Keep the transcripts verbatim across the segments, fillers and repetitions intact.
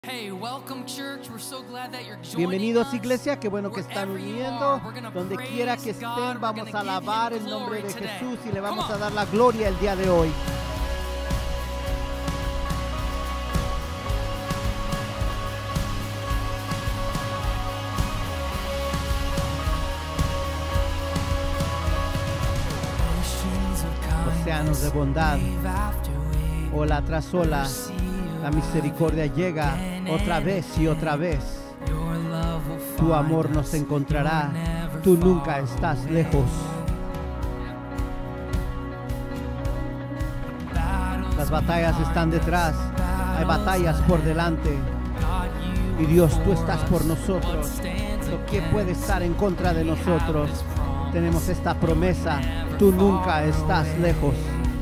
Bienvenidos, iglesia, qué bueno que están uniendo. Donde quiera que estén, vamos a alabar el nombre de Jesús y le vamos a dar la gloria el día de hoy. Océanos de bondad, ola tras ola, la misericordia llega otra vez y otra vez. Tu amor nos encontrará, tú nunca estás lejos. Las batallas están detrás, hay batallas por delante. Y Dios, tú estás por nosotros. Lo que puede estar en contra de nosotros, tenemos esta promesa, tú nunca estás lejos.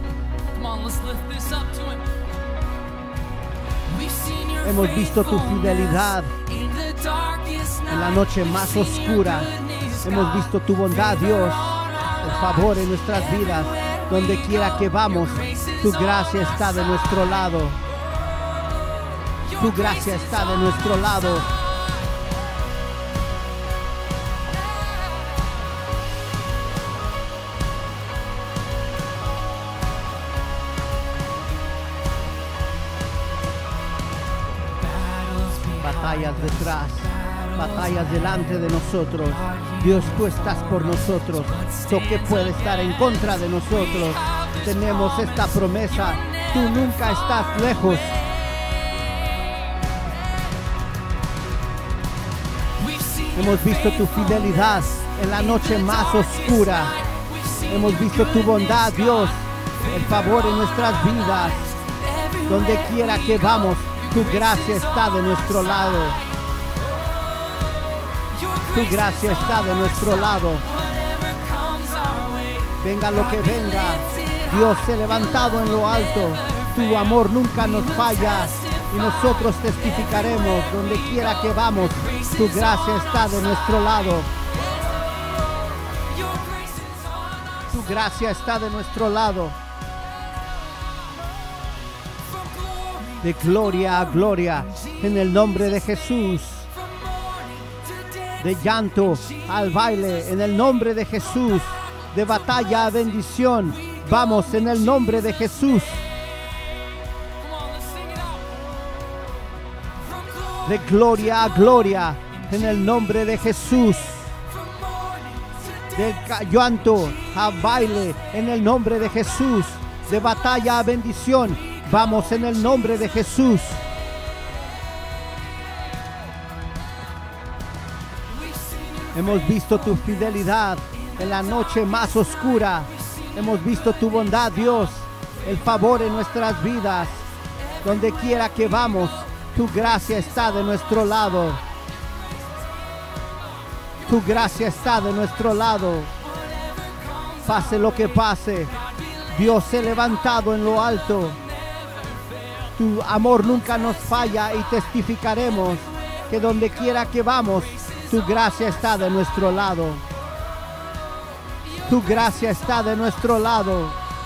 Hemos visto tu fidelidad en la noche más oscura. Hemos visto tu bondad, Dios, el favor en nuestras vidas. Donde quiera que vamos, tu gracia está de nuestro lado. Tu gracia está de nuestro lado. Batallas detrás, batallas delante de nosotros. Dios, tú estás por nosotros. Lo que puede estar en contra de nosotros, tenemos esta promesa, tú nunca estás lejos. Hemos visto tu fidelidad en la noche más oscura. Hemos visto tu bondad, Dios, el favor en nuestras vidas. Donde quiera que vamos, tu gracia está de nuestro lado. Tu gracia está de nuestro lado. Venga lo que venga, Dios se ha levantado en lo alto. Tu amor nunca nos falla y nosotros testificaremos. Donde quiera que vamos, tu gracia está de nuestro lado. Tu gracia está de nuestro lado. De gloria a gloria, en el nombre de Jesús. De llanto al baile, en el nombre de Jesús. De batalla a bendición, vamos en el nombre de Jesús. De gloria a gloria, en el nombre de Jesús. De llanto a baile, en el nombre de Jesús. De batalla a bendición, vamos en el nombre de Jesús. Hemos visto tu fidelidad en la noche más oscura. Hemos visto tu bondad, Dios, el favor en nuestras vidas. Donde quiera que vamos, tu gracia está de nuestro lado. Tu gracia está de nuestro lado. Pase lo que pase, Dios se ha levantado en lo alto. Tu amor nunca nos falla y testificaremos que donde quiera que vamos, tu gracia está de nuestro lado. Tu gracia está de nuestro lado.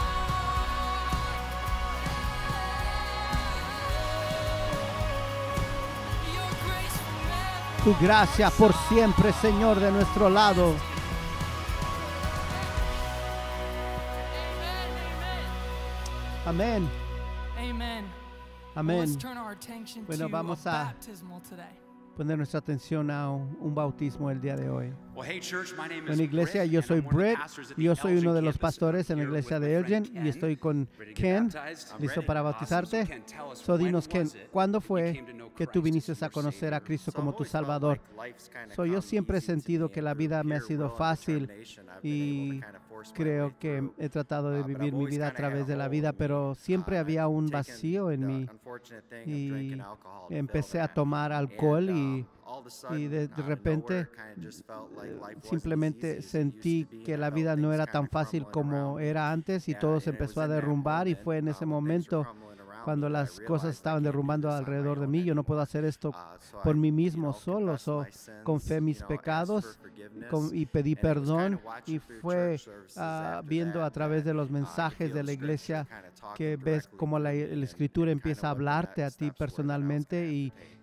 Tu gracia por siempre, Señor, de nuestro lado. Amén. Amén. Bueno, vamos a poner nuestra atención a un, un bautismo el día de hoy. En la iglesia, yo soy Brett y yo soy uno de los pastores en la iglesia de Elgin y estoy con Ken, listo para bautizarte. So, dinos, Ken, ¿cuándo fue que tú viniste a conocer a Cristo como tu Salvador? So, yo siempre he sentido que la vida me ha sido fácil y creo que he tratado de vivir mi vida a través de la vida, pero siempre había un vacío en mí y empecé a tomar alcohol y, y de, de repente simplemente sentí que la vida no era tan fácil como era antes y todo se empezó a derrumbar, y fue en ese momento cuando las cosas estaban derrumbando alrededor de mí. Yo no puedo hacer esto por mí mismo solo. So, confesé mis pecados con, y pedí perdón, y fue uh, viendo a través de los mensajes de la iglesia que ves cómo la, la escritura empieza a hablarte a ti personalmente y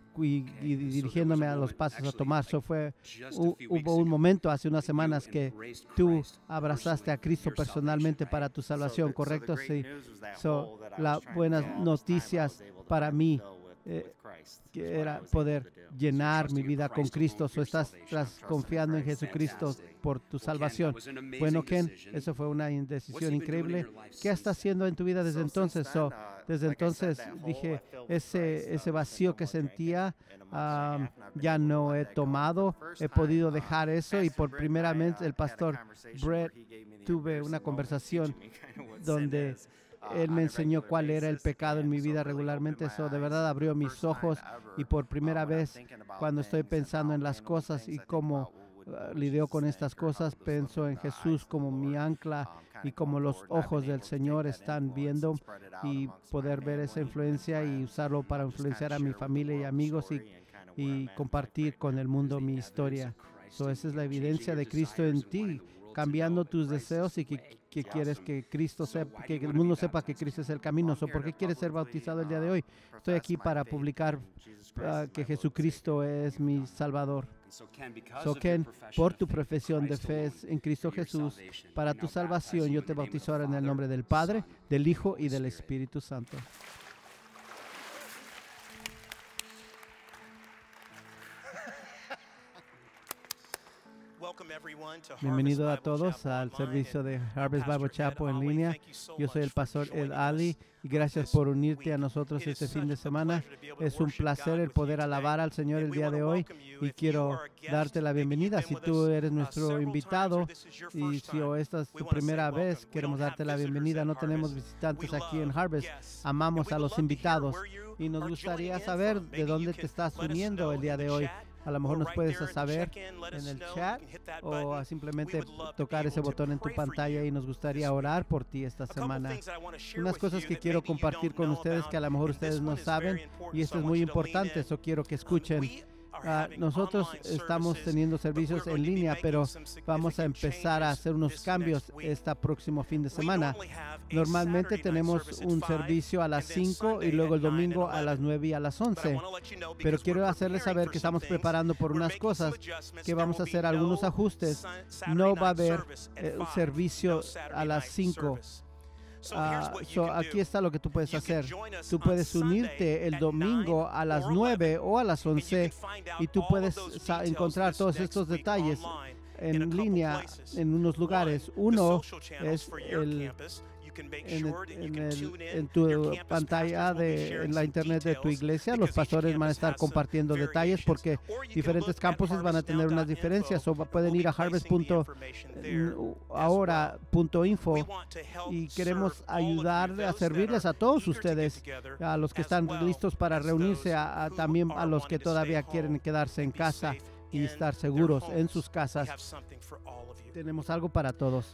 y, y dirigiéndome a los pasos a tomar. So fue, hu, hubo un momento hace unas semanas que tú abrazaste a Cristo personalmente para tu salvación, ¿correcto? Sí. So, las buenas noticias para mí eh, que era poder llenar mi vida con Cristo. So, estás, estás confiando en Jesucristo por tu salvación. Bueno, Ken, eso fue una decisión increíble. ¿Qué estás haciendo en tu vida desde entonces? So, desde entonces dije, ese, ese vacío que sentía um, ya no he tomado, he podido dejar eso, y por primera vez el pastor Brett tuve una conversación donde él me enseñó cuál era el pecado en mi vida regularmente. Eso de verdad abrió mis ojos, y por primera vez cuando estoy pensando en las cosas y cómo uh, lidio con estas cosas, pienso en Jesús como mi ancla y como los ojos del Señor están viendo, y poder ver esa influencia y usarlo para influenciar a mi familia y amigos y, y compartir con el mundo mi historia. So, esa es la evidencia de Cristo en ti, cambiando tus deseos y que, que quieres que Cristo sepa, que el mundo sepa que Cristo es el camino. So, ¿por qué quieres ser bautizado el día de hoy? Estoy aquí para publicar uh, que Jesucristo es mi Salvador. So, Ken, por tu profesión de fe en Cristo Jesús, para tu salvación, yo te bautizo ahora en el nombre del Padre, del Hijo y del Espíritu Santo. Bienvenido a todos al servicio de Harvest Bible Chapel en línea. Yo soy el pastor Ed Ali y gracias por unirte a nosotros este fin de semana. Es un placer el poder alabar al Señor el día de hoy, y quiero darte la bienvenida. Si tú eres nuestro invitado y si esta es tu primera vez, queremos darte la bienvenida. No tenemos visitantes aquí en Harvest. Amamos a los invitados y nos gustaría saber de dónde te estás uniendo el día de hoy. A lo mejor nos puedes saber en el chat o simplemente tocar ese botón en tu pantalla, y nos gustaría orar por ti esta semana. Unas cosas que quiero compartir con ustedes que a lo mejor ustedes no saben, y esto es muy importante, eso quiero que escuchen. Uh, nosotros estamos teniendo servicios en línea, pero vamos a empezar a hacer unos cambios este próximo fin de semana. Normalmente tenemos un servicio a las cinco y luego el domingo a las nueve y a las once. Pero quiero hacerles saber que estamos preparando por unas cosas, que vamos a hacer algunos ajustes. No va a haber eh, un servicio a las cinco. Uh, so aquí está lo que tú puedes hacer. Tú puedes unirte el domingo a las nueve o a las once, y tú puedes encontrar todos estos detalles en línea en unos lugares. Uno es el En, el, en, el, en tu pantalla de en la internet de tu iglesia. Los pastores van a estar compartiendo detalles porque diferentes campuses van a tener unas diferencias. O pueden ir a harvest punto ahora punto info, y queremos ayudar a servirles a todos ustedes, a los que están listos para reunirse, a, a también a los que todavía quieren quedarse en casa y estar seguros en sus casas. Tenemos algo para todos.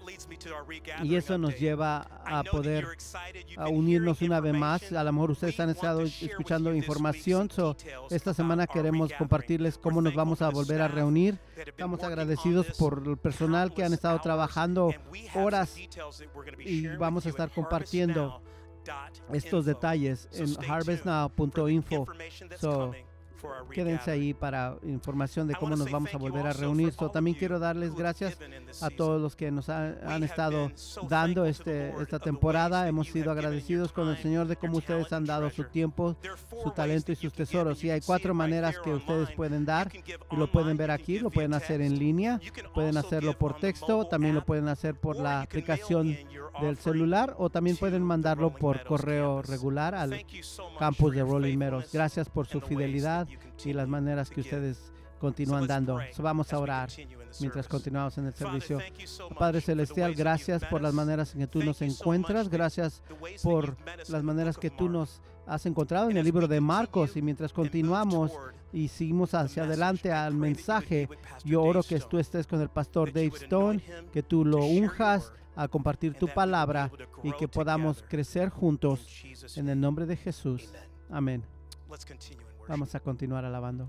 Y eso nos lleva a poder a unirnos una vez más. A lo mejor ustedes han estado escuchando información. So, esta semana queremos compartirles cómo nos vamos a volver a reunir. Estamos agradecidos por el personal que han estado trabajando horas, y vamos a estar compartiendo estos detalles en harvest now punto info. So, quédense ahí para información de cómo nos vamos a volver a reunir. So, también quiero darles gracias a todos los que nos han, han estado dando este, esta temporada. Hemos sido agradecidos con el Señor de cómo ustedes han dado su tiempo, su talento y sus tesoros. Y hay cuatro maneras que ustedes pueden dar, y lo pueden ver aquí. Lo pueden hacer en línea, pueden hacerlo por texto, también lo pueden hacer por la aplicación del celular, o también pueden mandarlo por correo regular al campus de Rolling Meadows. Gracias por su fidelidad y las maneras que ustedes continúan dando. So, vamos a orar mientras continuamos en el servicio. Padre Celestial, gracias por las maneras en que tú nos encuentras. Gracias por las maneras que tú nos has encontrado en el libro de Marcos. Y mientras continuamos y seguimos hacia adelante al mensaje, yo oro que tú estés con el pastor Dave Stone, que tú lo unjas a compartir tu palabra y que podamos crecer juntos en el nombre de Jesús. Amén. Vamos a continuar alabando.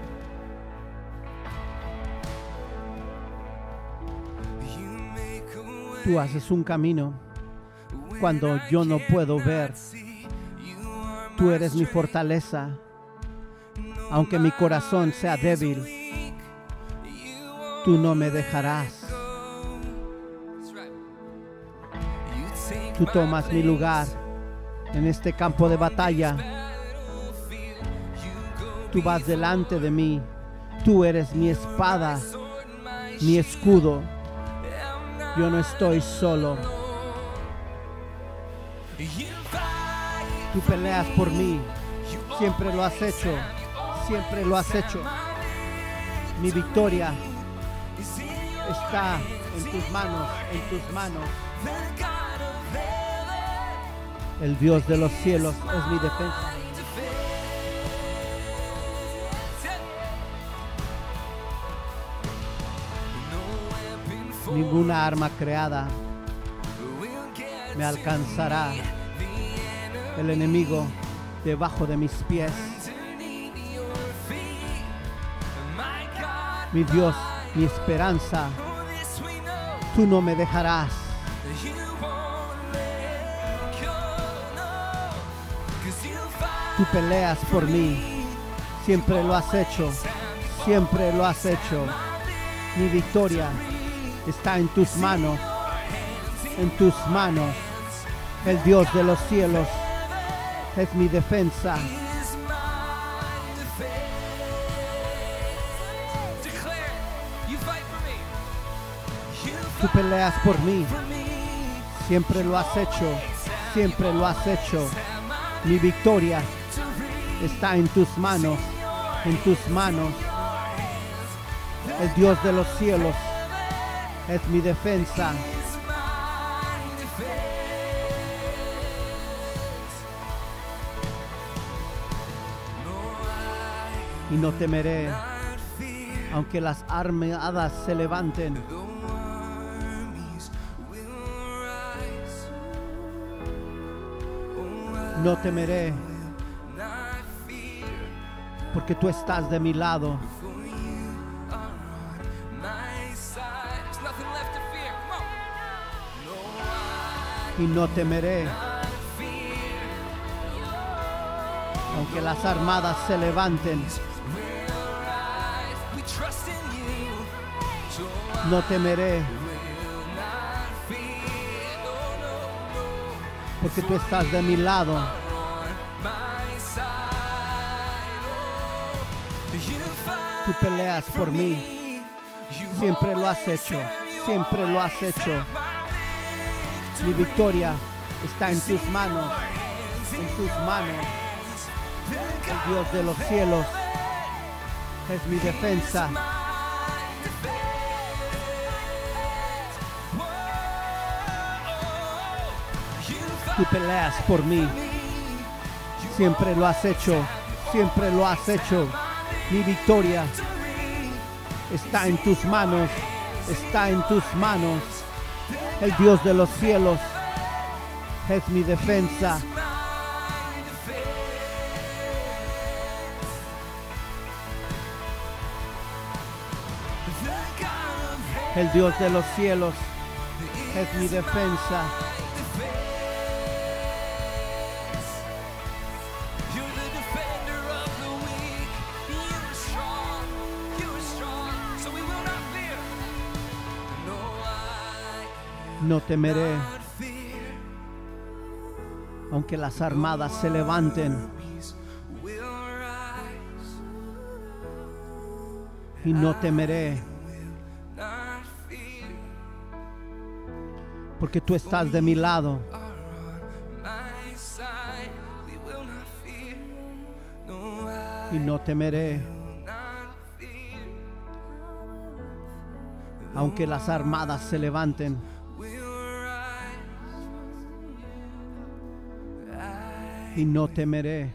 You make a Tú haces un camino cuando yo no puedo ver. Tú eres mi fortaleza. Aunque mi corazón sea débil, tú no me dejarás. Tú tomas mi lugar en este campo de batalla. Tú vas delante de mí. Tú eres mi espada, mi escudo. Yo no estoy solo. Tú peleas por mí. Siempre lo has hecho. Siempre lo has hecho. Mi victoria está en tus manos, en tus manos. El Dios de los cielos es mi defensa. Ninguna arma creada me alcanzará. El enemigo debajo de mis pies. Mi Dios, mi esperanza, tú no me dejarás. Tú peleas por mí. Siempre lo has hecho. Siempre lo has hecho. Mi victoria está en tus manos, en tus manos. El Dios de los cielos es mi defensa. Tú peleas por mí. Siempre lo has hecho, siempre lo has hecho. Mi victoria está en tus manos, en tus manos. El Dios de los cielos es mi defensa. Y no temeré, aunque las armadas se levanten. No temeré, porque tú estás de mi lado. Y no temeré, aunque las armadas se levanten. No temeré, porque tú estás de mi lado. Tú peleas por mí. Siempre lo has hecho, siempre lo has hecho. Mi victoria está en tus manos, en tus manos. El Dios de los cielos es mi defensa. Tú peleas por mí. Siempre lo has hecho, siempre lo has hecho. Mi victoria está en tus manos, está en tus manos. El Dios de los cielos es mi defensa. El Dios de los cielos es mi defensa. No temeré, aunque las armadas se levanten. Y no temeré, porque tú estás de mi lado. Y no temeré, aunque las armadas se levanten. Y no temeré,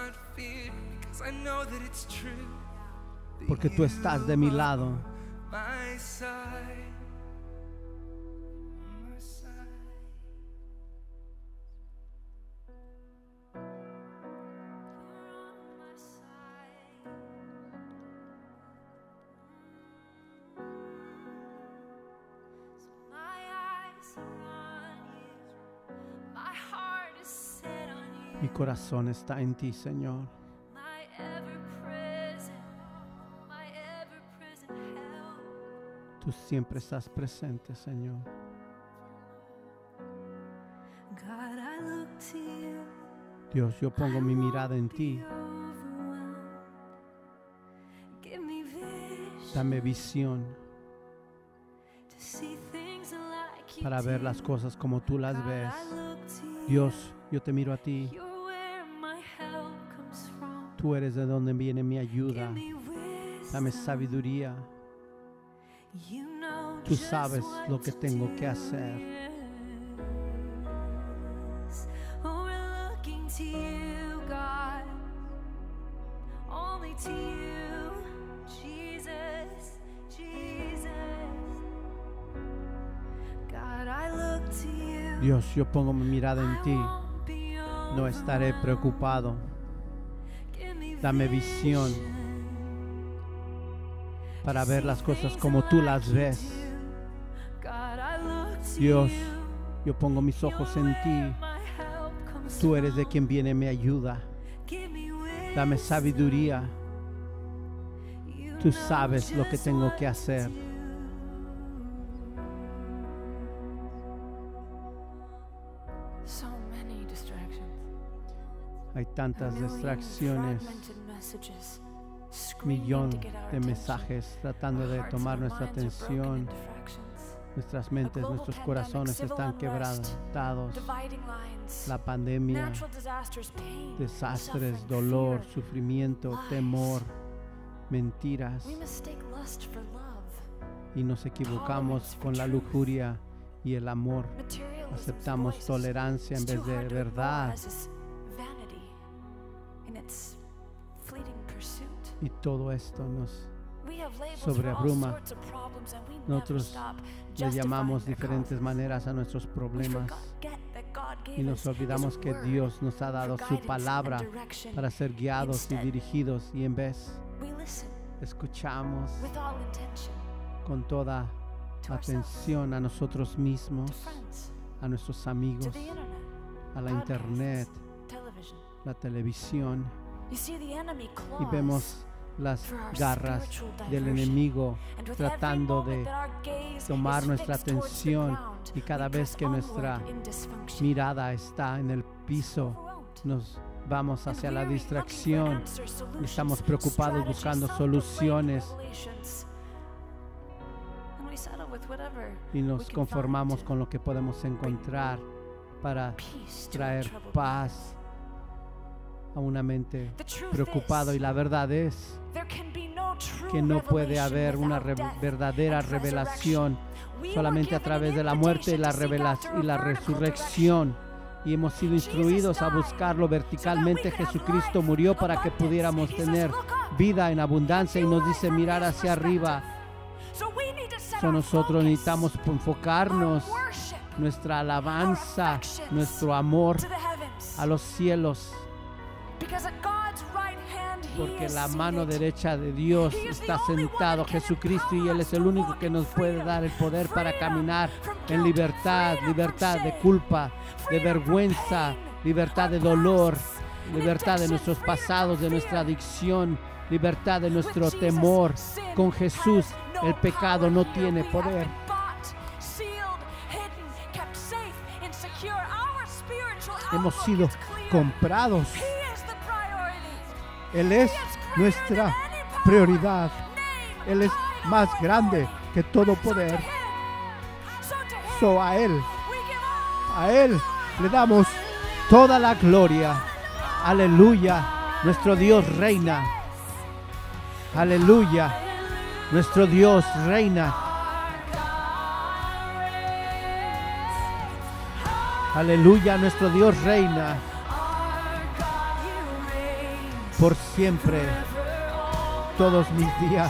porque tú estás de mi lado. Mi corazón está en ti, Señor. Tú siempre estás presente, Señor. Dios, yo pongo mi mirada en ti. Dame visión para ver las cosas como tú las ves. Dios, yo te miro a ti. Tú eres de donde viene mi ayuda. Dame sabiduría. Tú sabes lo que tengo que hacer. Dios, yo pongo mi mirada en ti. No estaré preocupado. Dame visión para ver las cosas como tú las ves. Dios, yo pongo mis ojos en ti. Tú eres de quien viene mi ayuda. Dame sabiduría. Tú sabes lo que tengo que hacer. Hay tantas distracciones, millón de mensajes tratando de tomar nuestra atención. Nuestras mentes, nuestros corazones están quebrantados. La pandemia, desastres, dolor, sufrimiento, temor, mentiras. Y nos equivocamos con la lujuria y el amor. Aceptamos tolerancia en vez de verdad. Y todo esto nos sobreabruma. Nosotros le llamamos diferentes maneras a nuestros problemas y nos olvidamos que Dios nos ha dado su palabra para ser guiados y dirigidos, y en vez escuchamos con toda atención a nosotros mismos, a nuestros amigos, a la internet, la televisión, y vemos las garras del enemigo tratando de tomar nuestra atención, y cada vez que nuestra mirada está en el piso, nos vamos hacia la distracción. Estamos preocupados buscando soluciones y nos conformamos con lo que podemos encontrar para traer paz a una mente preocupada. Y la verdad es que no puede haber una re verdadera revelación solamente a través de la muerte y la, y la resurrección. Y hemos sido instruidos a buscarlo verticalmente. Jesucristo murió para que pudiéramos tener vida en abundancia, y nos dice mirar hacia arriba. So nosotros necesitamos enfocarnos nuestra alabanza, nuestro amor a los cielos, porque la mano derecha de Dios está sentado Jesucristo, y Él es el único que nos puede dar el poder para caminar en libertad, libertad de culpa, de vergüenza, libertad de dolor, libertad de nuestros pasados, de nuestra adicción, libertad de nuestro temor. Con Jesús el pecado no tiene poder. Hemos sido comprados. Él es nuestra prioridad. Él es más grande que todo poder. So a Él, a Él le damos toda la gloria. Aleluya. Nuestro Dios reina. Aleluya. Nuestro Dios reina. Aleluya. Nuestro Dios reina por siempre, todos mis días.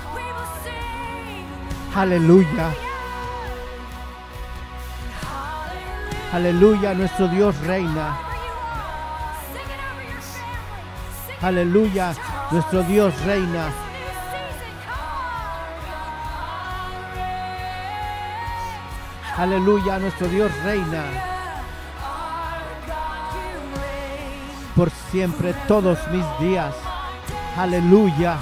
Aleluya. Aleluya, nuestro Dios reina. Aleluya, nuestro Dios reina. Aleluya, nuestro Dios reina. por siempre todos mis días. Aleluya.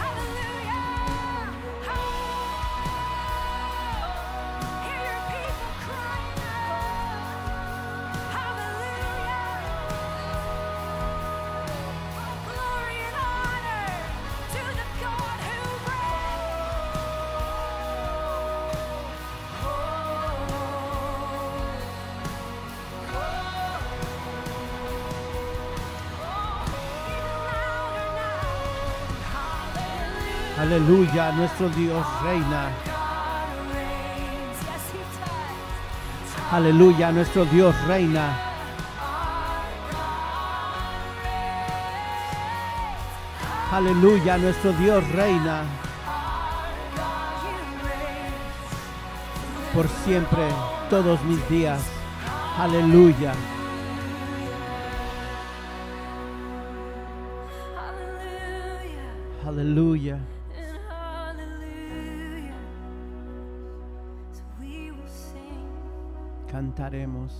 Aleluya, nuestro Dios reina. Aleluya, nuestro Dios reina. Aleluya, nuestro Dios reina. Por siempre, todos mis días. Aleluya. Aleluya. Cantaremos.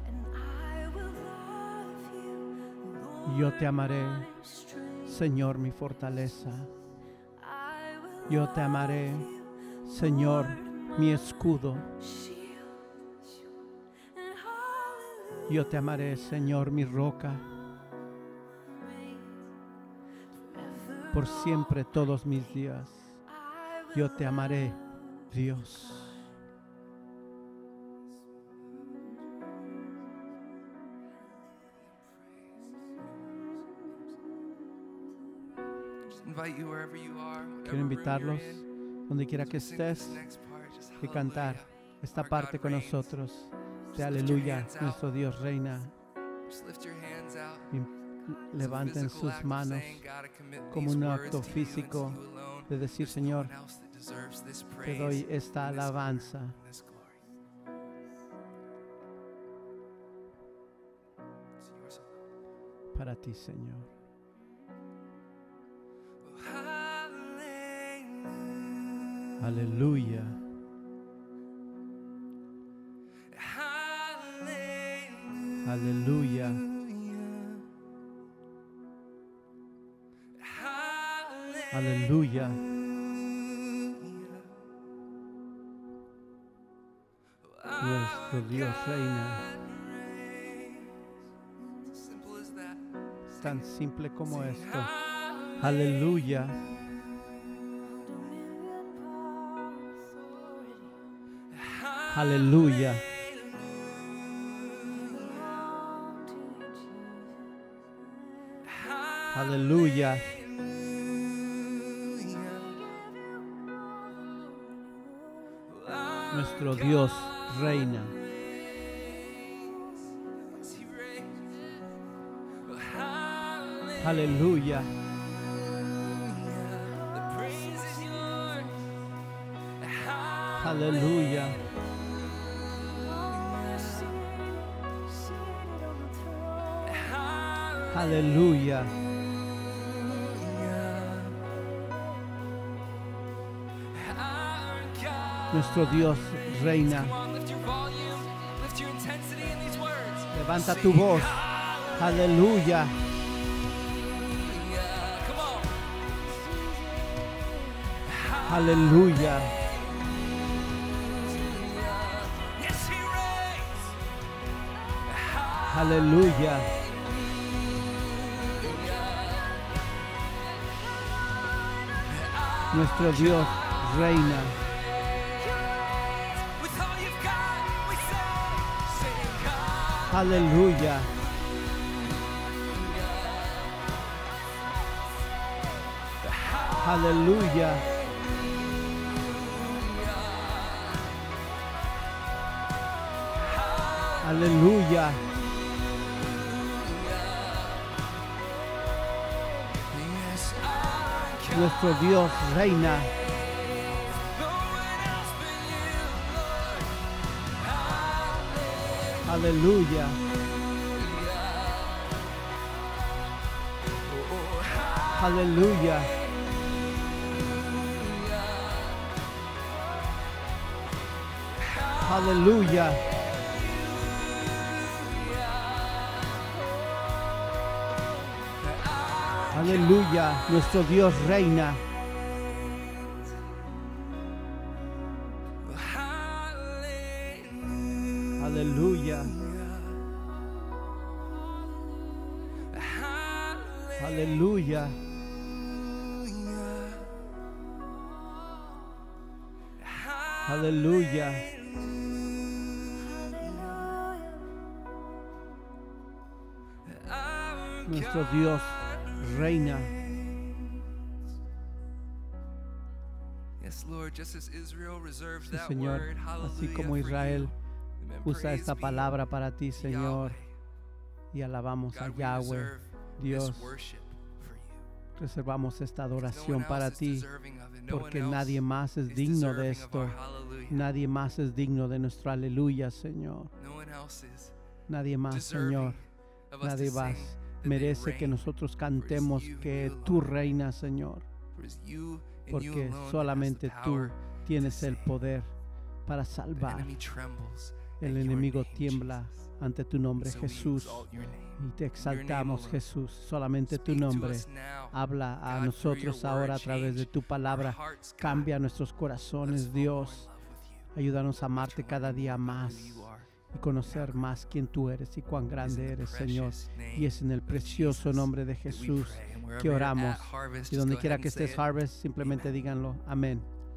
Yo te amaré, Señor, mi fortaleza. Yo te amaré, Señor, mi escudo. Yo te amaré, Señor, mi roca. Por siempre, todos mis días. Yo te amaré, Dios. Quiero invitarlos, donde quiera que estés, y cantar esta parte con nosotros de aleluya, nuestro Dios reina. Y levanten sus manos como un acto físico de decir: Señor, te doy esta alabanza. Para ti, Señor. Aleluya. Aleluya. Aleluya. Nuestro Dios reina. Tan simple como esto. Aleluya. Aleluya. Aleluya. Nuestro Dios reina. Aleluya. Aleluya. Aleluya. Nuestro Dios reina. Levanta tu voz. Aleluya. Aleluya. Aleluya. Nuestro Dios reina. Aleluya. Aleluya. Aleluya. Nuestro Dios reina. Aleluya. Aleluya. Aleluya. Aleluya, nuestro Dios reina. Aleluya. Aleluya. Aleluya. Nuestro Dios reina. Sí, Señor, así como Israel usa esta palabra para ti, Señor, y alabamos a Yahweh, Dios, reservamos esta adoración para ti, porque nadie más es digno de esto. Nadie más es digno de nuestro aleluya, Señor. Nadie más, Señor. Nadie más merece que nosotros cantemos que tú reinas, Señor, porque solamente tú tienes el poder para salvar. El enemigo tiembla ante tu nombre, Jesús, y te exaltamos, Jesús. Solamente tu nombre. Habla a nosotros ahora a través de tu palabra. Cambia nuestros corazones, Dios. Ayúdanos a amarte cada día más y conocer más quién tú eres y cuán grande eres, Señor. Y es en el precioso nombre de Jesús que oramos. Y donde quiera que estés, Harvest, simplemente díganlo. Amén.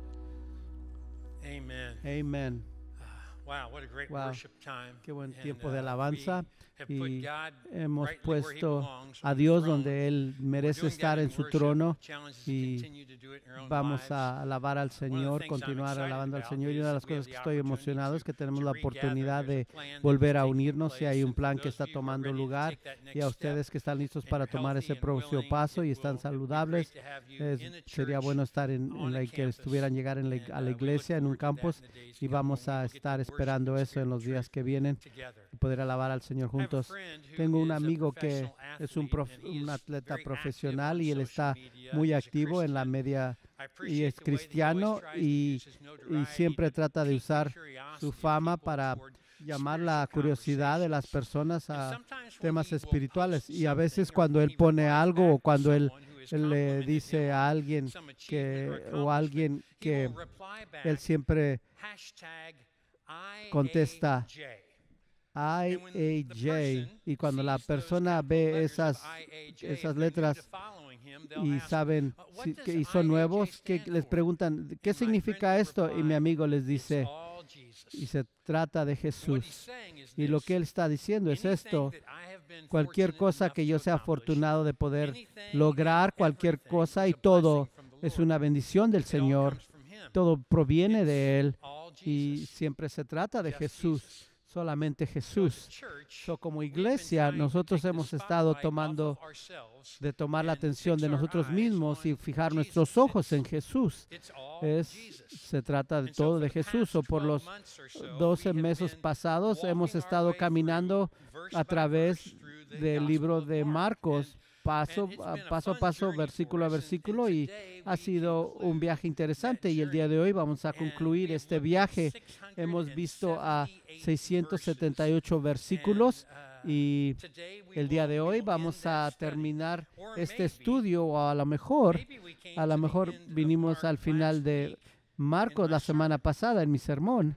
Amén. Wow, what a great wow, worship time. Qué buen And, tiempo uh, de alabanza. Y hemos right puesto a Dios donde Él merece estar en su trono, y vamos a alabar al Señor, continuar alabando al Señor. Y una de las cosas que estoy emocionado es que tenemos la oportunidad de volver a unirnos, y hay un plan que está tomando lugar, y a ustedes que están listos para tomar ese próximo paso y están saludables, es, sería bueno estar en, en la, que estuvieran llegar en la, a la iglesia en un campus, y vamos a estar esperando eso en los días que vienen y poder alabar al Señor juntos. Tengo un amigo que es un, prof, un atleta profesional, y él está muy activo en la media y es cristiano, y, y siempre trata de usar su fama para llamar la curiosidad de las personas a temas espirituales. Y a veces cuando él pone algo, o cuando él, él le dice a alguien que o a alguien que él siempre contesta I A J, y cuando la persona ve esas, esas letras y saben si, que, y son nuevos, que les preguntan ¿qué significa esto? Y mi amigo les dice, y se trata de Jesús. Y lo que él está diciendo es esto: cualquier cosa que yo sea afortunado de poder lograr, cualquier cosa, y todo es una bendición del Señor, todo proviene de Él, y siempre se trata de Jesús. Solamente Jesús. So, como iglesia, nosotros hemos estado tomando de tomar la atención de nosotros mismos y fijar nuestros ojos en Jesús. Es, se trata de todo de Jesús. O por los doce meses pasados hemos estado caminando a través del libro de Marcos, paso a paso, a paso versículo a versículo, y ha sido un viaje interesante, y el día de hoy vamos a concluir este viaje. Hemos visto a seiscientos setenta y ocho versículos, y el día de hoy vamos a terminar este estudio, o a lo mejor, a lo mejor vinimos al final de Marcos la semana pasada en mi sermón.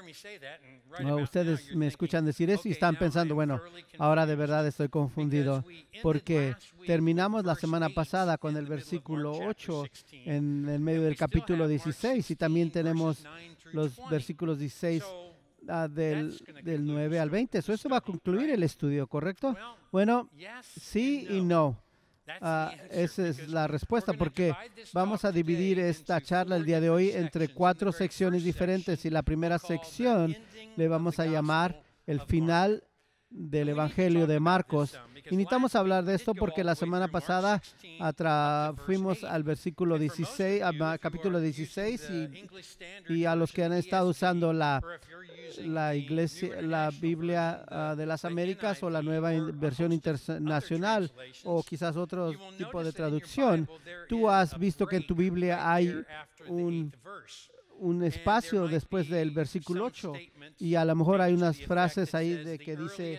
No, ustedes me escuchan decir eso y están pensando, bueno, ahora de verdad estoy confundido, porque terminamos la semana pasada con el versículo ocho en el medio del capítulo dieciséis, y también tenemos los versículos dieciséis uh, del, del nueve al veinte. So, eso va a concluir el estudio, ¿correcto? Bueno, sí y no. Uh, esa es la respuesta, porque vamos a dividir esta charla el día de hoy entre cuatro secciones diferentes, y la primera sección le vamos a llamar el final del Evangelio de Marcos. Y necesitamos hablar de esto porque la semana pasada atra, fuimos al versículo dieciséis, al capítulo dieciséis, y, y a los que han estado usando la, la iglesia, la Biblia uh, de las Américas, o la nueva in, versión internacional, o quizás otro tipo de traducción, tú has visto que en tu Biblia hay un un espacio después del versículo ocho. Y a lo mejor hay unas frases ahí de que dice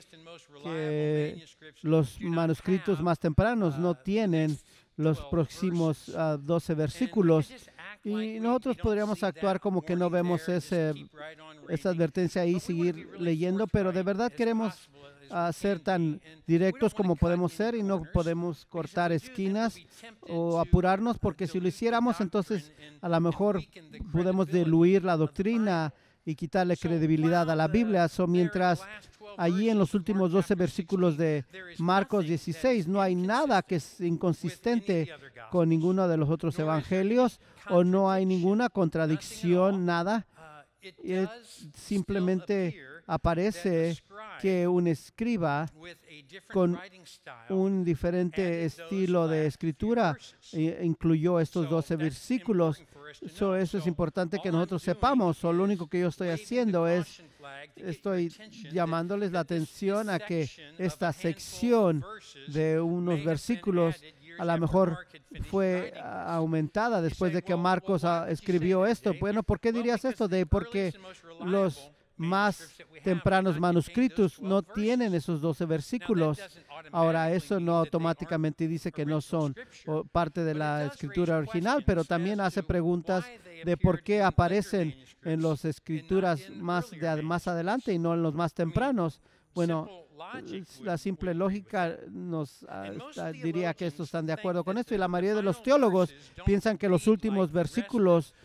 que los manuscritos más tempranos no tienen los próximos uh, doce versículos. Y nosotros podríamos actuar como que no vemos ese, esa advertencia ahí, seguir leyendo, pero de verdad queremos uh, ser tan directos como podemos ser y no podemos cortar esquinas o apurarnos, porque si lo hiciéramos, entonces a lo mejor podemos diluir la doctrina y quitarle credibilidad a la Biblia. So, mientras allí en los últimos doce versículos de Marcos dieciséis no hay nada que es inconsistente con ninguno de los otros evangelios, o no hay ninguna contradicción, nada. Es simplemente aparece que un escriba con un diferente estilo de escritura incluyó estos doce versículos. So, eso es importante que nosotros sepamos. So, lo único que yo estoy haciendo es, estoy llamándoles la atención a que esta sección de unos versículos a lo mejor fue aumentada después de que Marcos uh, escribió esto. Bueno, ¿por qué dirías esto? De porque los más tempranos manuscritos no tienen esos doce versículos. Ahora, eso no automáticamente dice que no son parte de la escritura original, pero también hace preguntas de por qué aparecen en las escrituras más, de, más adelante y no en los más tempranos. Bueno, la simple lógica nos uh, diría que estos están de acuerdo con esto, y la mayoría de los teólogos piensan que los últimos versículos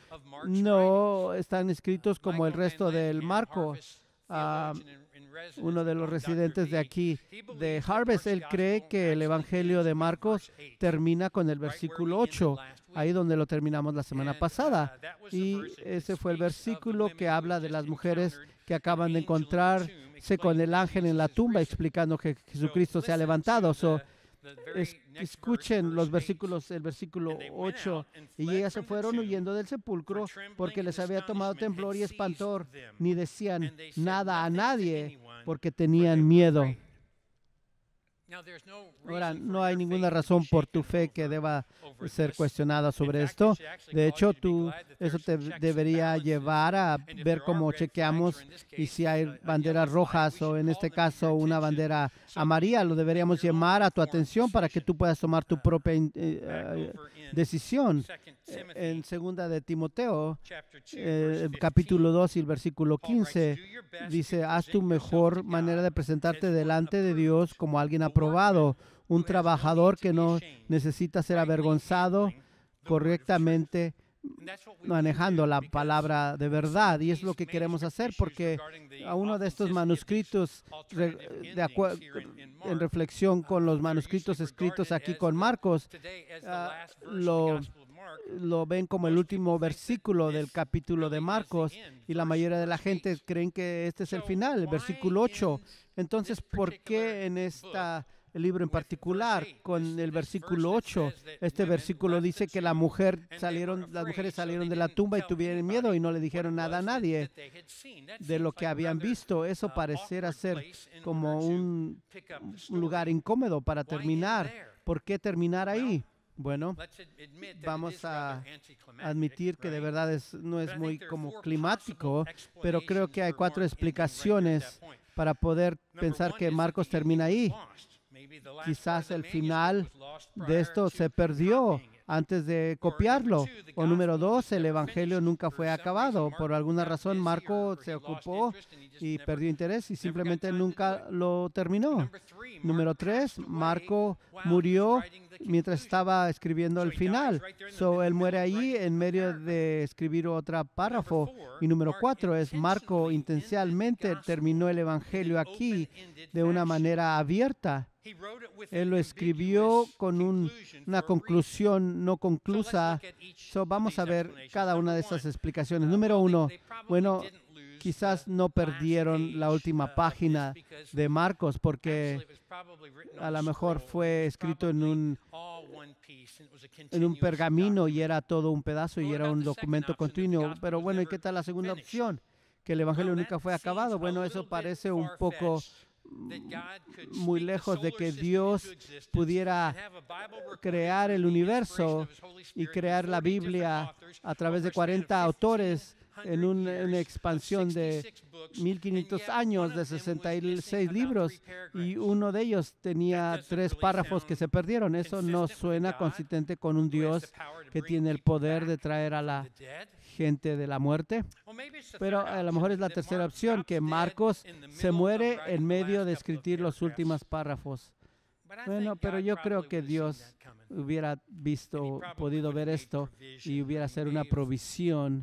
no están escritos como el resto del Marco. Uh, uno de los residentes de aquí, de Harvest, él cree que el Evangelio de Marcos termina con el versículo ocho, ahí donde lo terminamos la semana pasada. Y ese fue el versículo que habla de las mujeres que acaban de encontrarse con el ángel en la tumba, explicando que Jesucristo se ha levantado. So, es, escuchen los versículos, el versículo ocho. Y ellas se fueron huyendo del sepulcro porque les había tomado temblor y espantor. Ni decían nada a nadie porque tenían miedo. Ahora, no hay ninguna razón por tu fe que deba ser cuestionada sobre esto. De hecho, tú, eso te debería llevar a ver cómo chequeamos y si hay banderas rojas o en este caso una bandera amarilla. Lo deberíamos llamar a tu atención para que tú puedas tomar tu propia eh, decisión. En segunda de Timoteo, eh, capítulo dos y el versículo quince, dice: haz tu mejor manera de presentarte delante de Dios como alguien aprobado, un trabajador que no necesita ser avergonzado, correctamente manejando la palabra de verdad. Y es lo que queremos hacer, porque a uno de estos manuscritos, re, de acuerdo, en reflexión con los manuscritos escritos aquí con Marcos, uh, lo lo ven como el último versículo del capítulo de Marcos, y la mayoría de la gente creen que este es el final, el versículo ocho. Entonces, ¿por qué en este libro en particular, con el versículo ocho, este versículo dice que la mujer salieron, las mujeres salieron de la tumba y tuvieron miedo y no le dijeron nada a nadie de lo que habían visto? Eso pareciera ser como un, un lugar incómodo para terminar. ¿Por qué terminar ahí? Bueno, vamos a admitir que de verdad es, no es muy como climático, pero creo que hay cuatro explicaciones para poder pensar que Marcos termina ahí. Quizás el final de esto se perdió antes de copiarlo. O número dos, el Evangelio nunca fue acabado. Por alguna razón, Marco se ocupó y perdió interés y simplemente nunca lo terminó. Número tres, Marco murió mientras estaba escribiendo el final. So, él muere allí en medio de escribir otro párrafo. Y número cuatro es, Marco intencionalmente terminó el Evangelio aquí de una manera abierta. Él lo escribió con un, una conclusión no conclusa. So, vamos a ver cada una de esas explicaciones. Número uno, bueno, quizás no perdieron la última página de Marcos porque a lo mejor fue escrito en un, en un pergamino y era todo un pedazo y era un documento continuo. Pero bueno, ¿y qué tal la segunda opción? Que el Evangelio nunca fue acabado. Bueno, eso parece un poco muy lejos de que Dios pudiera crear el universo y crear la Biblia a través de cuarenta autores en un- una expansión de mil quinientos años de sesenta y seis libros, y uno de ellos tenía tres párrafos que se perdieron. Eso no suena consistente con un Dios que tiene el poder de traer a la gente de la muerte. Pero a lo mejor es la tercera opción, que Marcos se muere en medio de escribir los últimos párrafos. Bueno, pero yo creo que Dios hubiera visto, podido ver esto y hubiera hacer una provisión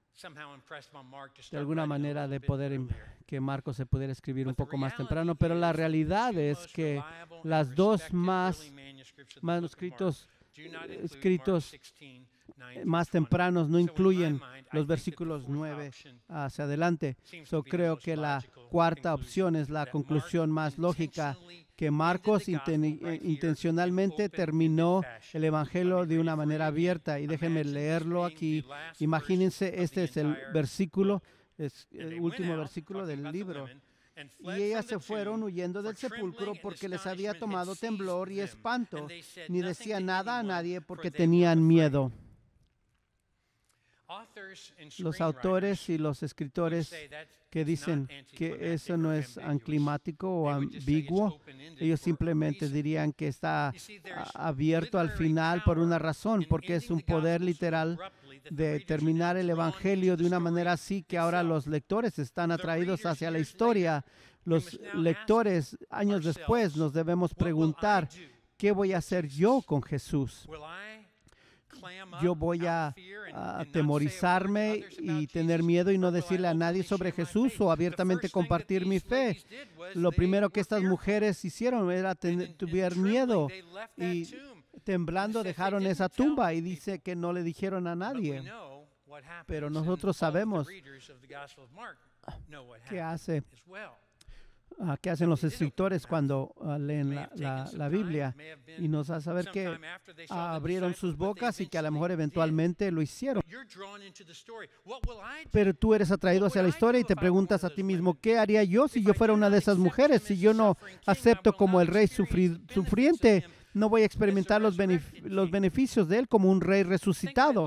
de alguna manera de poder que Marcos se pudiera escribir un poco más temprano. Pero la realidad es que las dos más manuscritos escritos más tempranos no incluyen los versículos nueve hacia adelante. So, creo que la cuarta opción es la conclusión más lógica, que Marcos inten- intencionalmente terminó el Evangelio de una manera abierta. Y déjenme leerlo aquí. Imagínense, este es el versículo, es el último versículo del libro. Y ellas se fueron huyendo del sepulcro porque les había tomado temblor y espanto. Ni decían nada a nadie porque tenían miedo. Los autores y los escritores que dicen que eso no es anclimático o ambiguo, ellos simplemente dirían que está abierto al final por una razón, porque es un poder literal de terminar el Evangelio de una manera así que ahora los lectores están atraídos hacia la historia. Los lectores, años después, nos debemos preguntar, ¿qué voy a hacer yo con Jesús? Yo voy a, a atemorizarme y tener miedo y no decirle a nadie sobre Jesús o abiertamente compartir mi fe. Lo primero que estas mujeres hicieron era tener, tuvieron miedo y temblando dejaron esa tumba, y dice que no le dijeron a nadie. Pero nosotros sabemos qué hace. Uh, ¿Qué hacen los escritores cuando uh, leen la, la, la Biblia? Y nos hace saber que uh, abrieron sus bocas y que a lo mejor eventualmente lo hicieron. Pero tú eres atraído hacia la historia y te preguntas a ti mismo, ¿qué haría yo si yo fuera una de esas mujeres? Si yo no acepto como el rey sufri sufriente, no voy a experimentar los, benef los beneficios de él como un rey resucitado.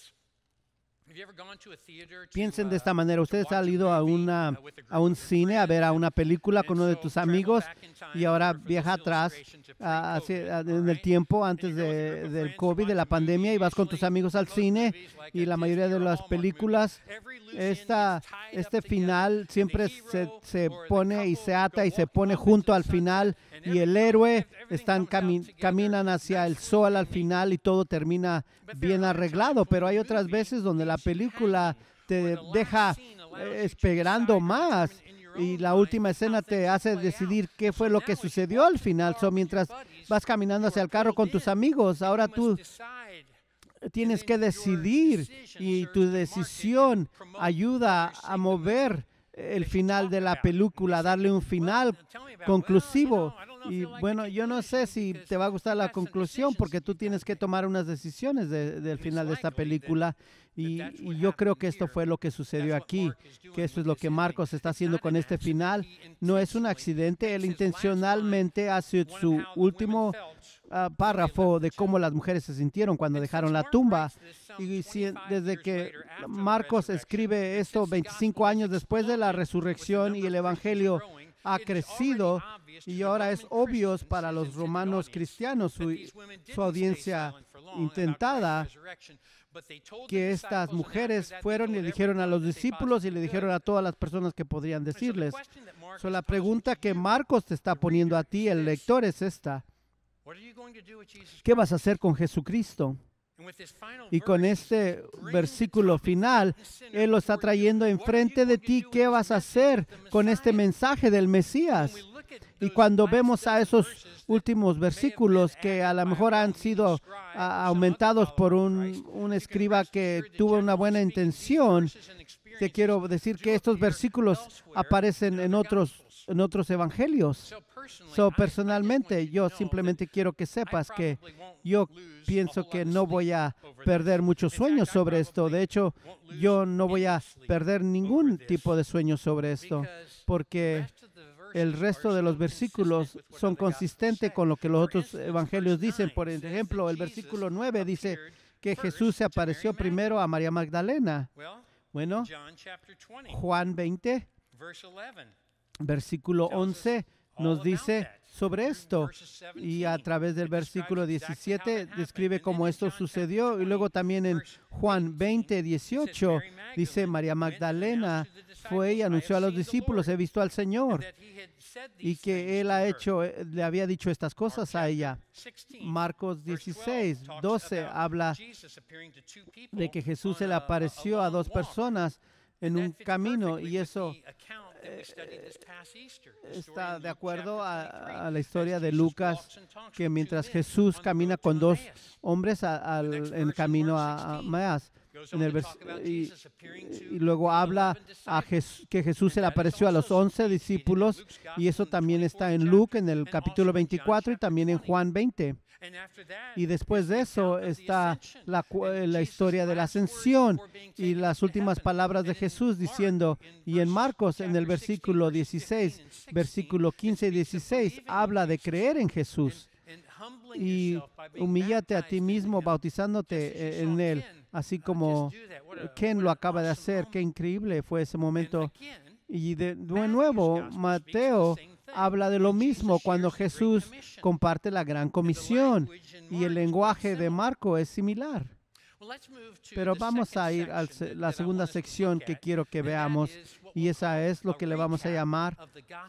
Piensen de esta manera. Ustedes han ido a, una, a un cine a ver a una película con uno de tus amigos y ahora viaja atrás a, hacia, en el tiempo antes de, del COVID, de la pandemia, y vas con tus amigos al cine, y la mayoría de las películas, esta, este final siempre se, se pone y se ata y se pone junto al final, y el héroe están cami caminan hacia el sol al final y todo termina bien arreglado. Pero hay otras veces donde la película te deja eh, esperando más, y la última escena te hace decidir qué fue lo que sucedió al final. So, mientras vas caminando hacia el carro con tus amigos, ahora tú tienes que decidir, y tu decisión ayuda a mover el final de la película, darle un final conclusivo. Y bueno, yo no sé si te va a gustar la conclusión, porque tú tienes que tomar unas decisiones de, del final de esta película. Y, y yo creo que esto fue lo que sucedió aquí, que eso es lo que Marcos está haciendo con este final. No es un accidente. Él intencionalmente hace su último uh, párrafo de cómo las mujeres se sintieron cuando dejaron la tumba. Y si, desde que Marcos escribe esto veinticinco años después de la resurrección, y el Evangelio ha crecido, y ahora es obvio para los romanos cristianos, su, su audiencia intentada, que estas mujeres fueron y le dijeron a los discípulos y le dijeron a todas las personas que podrían decirles. So, la pregunta que Marcos te está poniendo a ti, el lector, es esta: ¿qué vas a hacer con Jesucristo? Y con este versículo final, Él lo está trayendo enfrente de ti. ¿Qué vas a hacer con este mensaje del Mesías? Y cuando vemos a esos últimos versículos, que a lo mejor han sido a, aumentados por un, un escriba que tuvo una buena intención, te quiero decir que estos versículos aparecen en otros, en otros evangelios. So, personalmente, yo simplemente quiero que sepas que yo pienso que no voy a perder muchos sueños sobre esto. De hecho, yo no voy a perder ningún tipo de sueño sobre esto, porque el resto de los versículos son consistentes con lo que los otros evangelios dicen. Por ejemplo, el versículo nueve dice que Jesús se apareció primero a María Magdalena. Bueno, Juan veinte, versículo once, nos dice sobre esto, y a través del versículo diecisiete describe cómo esto sucedió, y luego también en Juan veinte, dieciocho dice: María Magdalena fue y anunció a los discípulos: he visto al Señor, y que él ha hecho, le había dicho estas cosas a ella. Marcos dieciséis, doce habla de que Jesús se le apareció a dos personas en un camino, y eso eh, está de acuerdo a, a la historia de Lucas, que mientras Jesús camina con dos hombres a, al, en camino a, a Maas, en el vers y, y luego habla a Jes que Jesús se le apareció a los once discípulos, y eso también está en Lucas en el capítulo veinticuatro y también en Juan veinte. Y después de eso está la, la historia de la ascensión y las últimas palabras de Jesús diciendo, y en Marcos en el versículo dieciséis, versículo quince y dieciséis, habla de creer en Jesús y humíllate a ti mismo bautizándote en Él, así como Ken lo acaba de hacer. Qué increíble fue ese momento. Y de, de nuevo, Mateo habla de lo mismo cuando Jesús comparte la gran comisión, y el lenguaje de Marco es similar. Pero vamos a ir a la segunda sección que quiero que veamos, y esa es lo que le vamos a llamar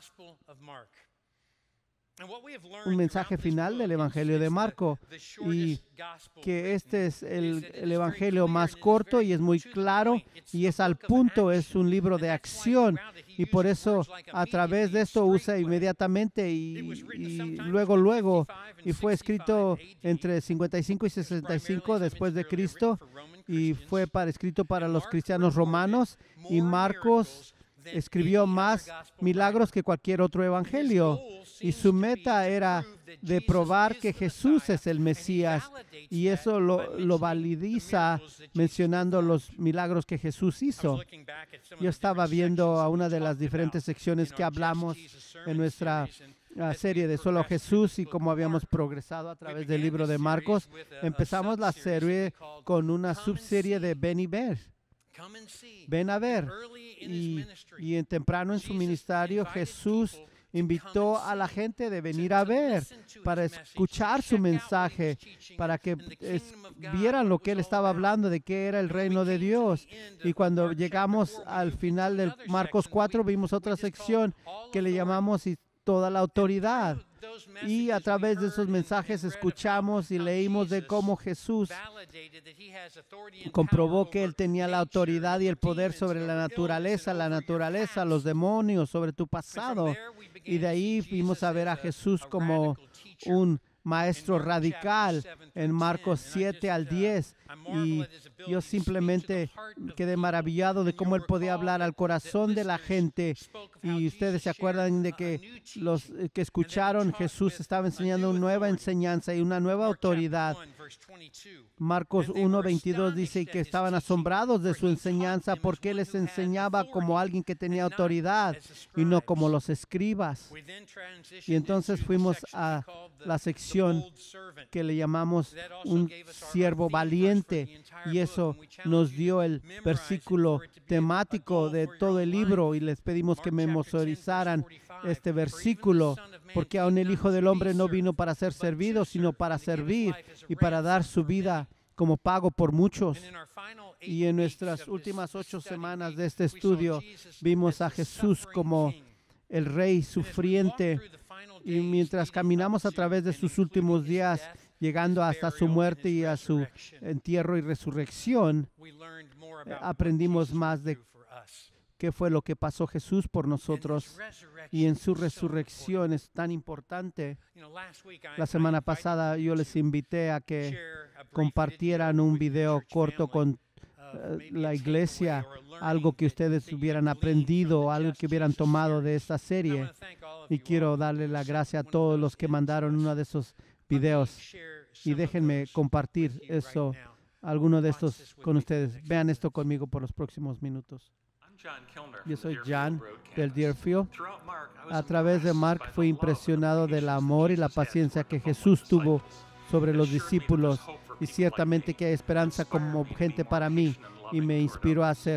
un mensaje final del Evangelio de Marco, y que este es el, el Evangelio más corto y es muy claro y es al punto, es un libro de acción, y por eso a través de esto usa inmediatamente y, y luego, luego, y fue escrito entre cincuenta y cinco y sesenta y cinco después de Cristo, y fue para, escrito para los cristianos romanos, y Marcos escribió más milagros que cualquier otro evangelio, y su meta era de probar que Jesús es el Mesías, y eso lo, lo validiza mencionando los milagros que Jesús hizo. Yo estaba viendo a una de las diferentes secciones que hablamos en nuestra uh, serie de Solo Jesús y cómo habíamos progresado a través del libro de Marcos. Empezamos la serie con una subserie de Ven y Ver. Ven a ver. Y, y en temprano en su ministerio, Jesús invitó a la gente de venir a ver, para escuchar su mensaje, para que es, vieran lo que él estaba hablando, de qué era el reino de Dios. Y cuando llegamos al final de Marcos cuatro, vimos otra sección que le llamamos y toda la autoridad. Y a través de esos mensajes escuchamos y leímos de cómo Jesús comprobó que Él tenía la autoridad y el poder sobre la naturaleza, la naturaleza, los demonios, sobre tu pasado. Y de ahí vimos a ver a Jesús como un maestro radical en Marcos siete al diez, y yo simplemente quedé maravillado de cómo él podía hablar al corazón de la gente. Y ustedes se acuerdan de que los que escucharon, Jesús estaba enseñando una nueva enseñanza y una nueva autoridad. Marcos uno veintidós dice que estaban asombrados de su enseñanza porque él les enseñaba como alguien que tenía autoridad y no como los escribas. Y entonces fuimos a la sección que le llamamos un siervo valiente, y eso nos dio el versículo temático de todo el libro, y les pedimos que memorizaran este versículo, porque aún el Hijo del Hombre no vino para ser servido, sino para servir y para dar su vida como pago por muchos. Y en nuestras últimas ocho semanas de este estudio vimos a Jesús como el Rey sufriente, y mientras caminamos a través de sus últimos días, llegando hasta su muerte y a su entierro y resurrección, aprendimos más de qué fue lo que pasó Jesús por nosotros, y en su resurrección es tan importante. La semana pasada yo les invité a que compartieran un video corto con uh, la iglesia, algo que ustedes hubieran aprendido, algo que hubieran tomado de esta serie. Y quiero darle la gracia a todos los que mandaron uno de esos videos. Y déjenme compartir eso, alguno de estos con ustedes. Vean esto conmigo por los próximos minutos. Yo soy John del Deerfield. A través de Mark fui impresionado del amor y la paciencia que Jesús tuvo sobre los discípulos, y ciertamente que hay esperanza como gente para mí, y me inspiró a hacer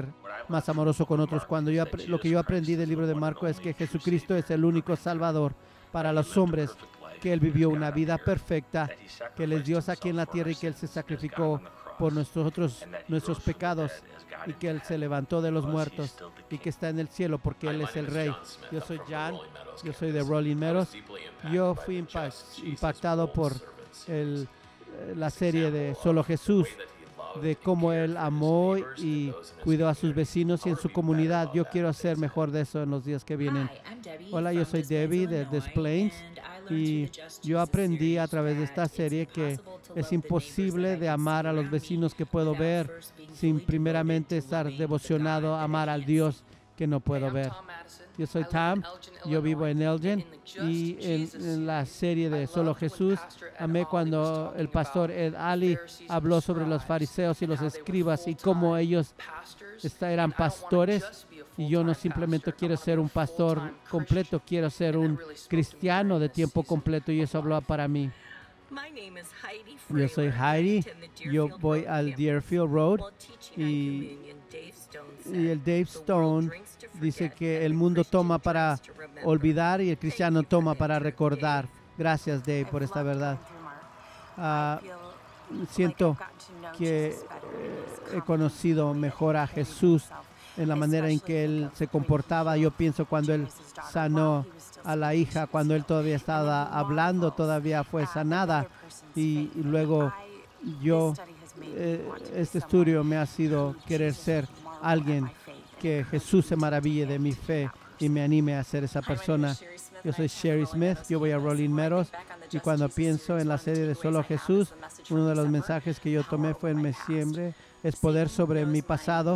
más amoroso con otros. Cuando yo lo que yo aprendí del libro de Marcos es que Jesucristo es el único Salvador para los hombres, que Él vivió una vida perfecta, que Él es Dios aquí en la tierra y que Él se sacrificó por nosotros, nuestros pecados, y que Él se levantó de los muertos y que está en el cielo porque Él es el Rey. Yo soy John, yo soy de Rolling Meadows. Yo fui impact, impactado por el, la serie de Solo Jesús, de cómo Él amó y cuidó a sus vecinos y en su comunidad. Yo quiero hacer mejor de eso en los días que vienen. Hola, yo soy Debbie de Des Plaines y yo aprendí a través de esta serie que es imposible de amar a los vecinos que puedo ver sin primeramente estar devocionado a amar al Dios que no puedo ver. Yo soy Tom, yo vivo en Elgin y en, en la serie de Solo Jesús amé cuando el pastor Ed Ali habló sobre los fariseos y los escribas y cómo ellos esta, eran pastores, y yo no simplemente quiero ser un pastor completo, quiero ser un cristiano de tiempo completo, y eso habló para mí. Yo soy Heidi, yo voy al Deerfield Road y, y el Dave Stone dice que el mundo toma para olvidar y el cristiano toma para recordar. Gracias, Dave, por esta verdad. Uh, siento que eh, he conocido mejor a Jesús en la manera en que Él se comportaba. Yo pienso cuando Él sanó a la hija, cuando Él todavía estaba hablando, todavía fue sanada. Y, y luego yo, eh, este estudio me ha sido querer ser alguien que Jesús se maraville de mi fe y me anime a ser esa persona. Yo soy Sherry Smith, yo voy a Rolling Meadows, y cuando pienso en la serie de Solo Jesús, uno de los mensajes que yo tomé fue en diciembre, es poder sobre mi pasado.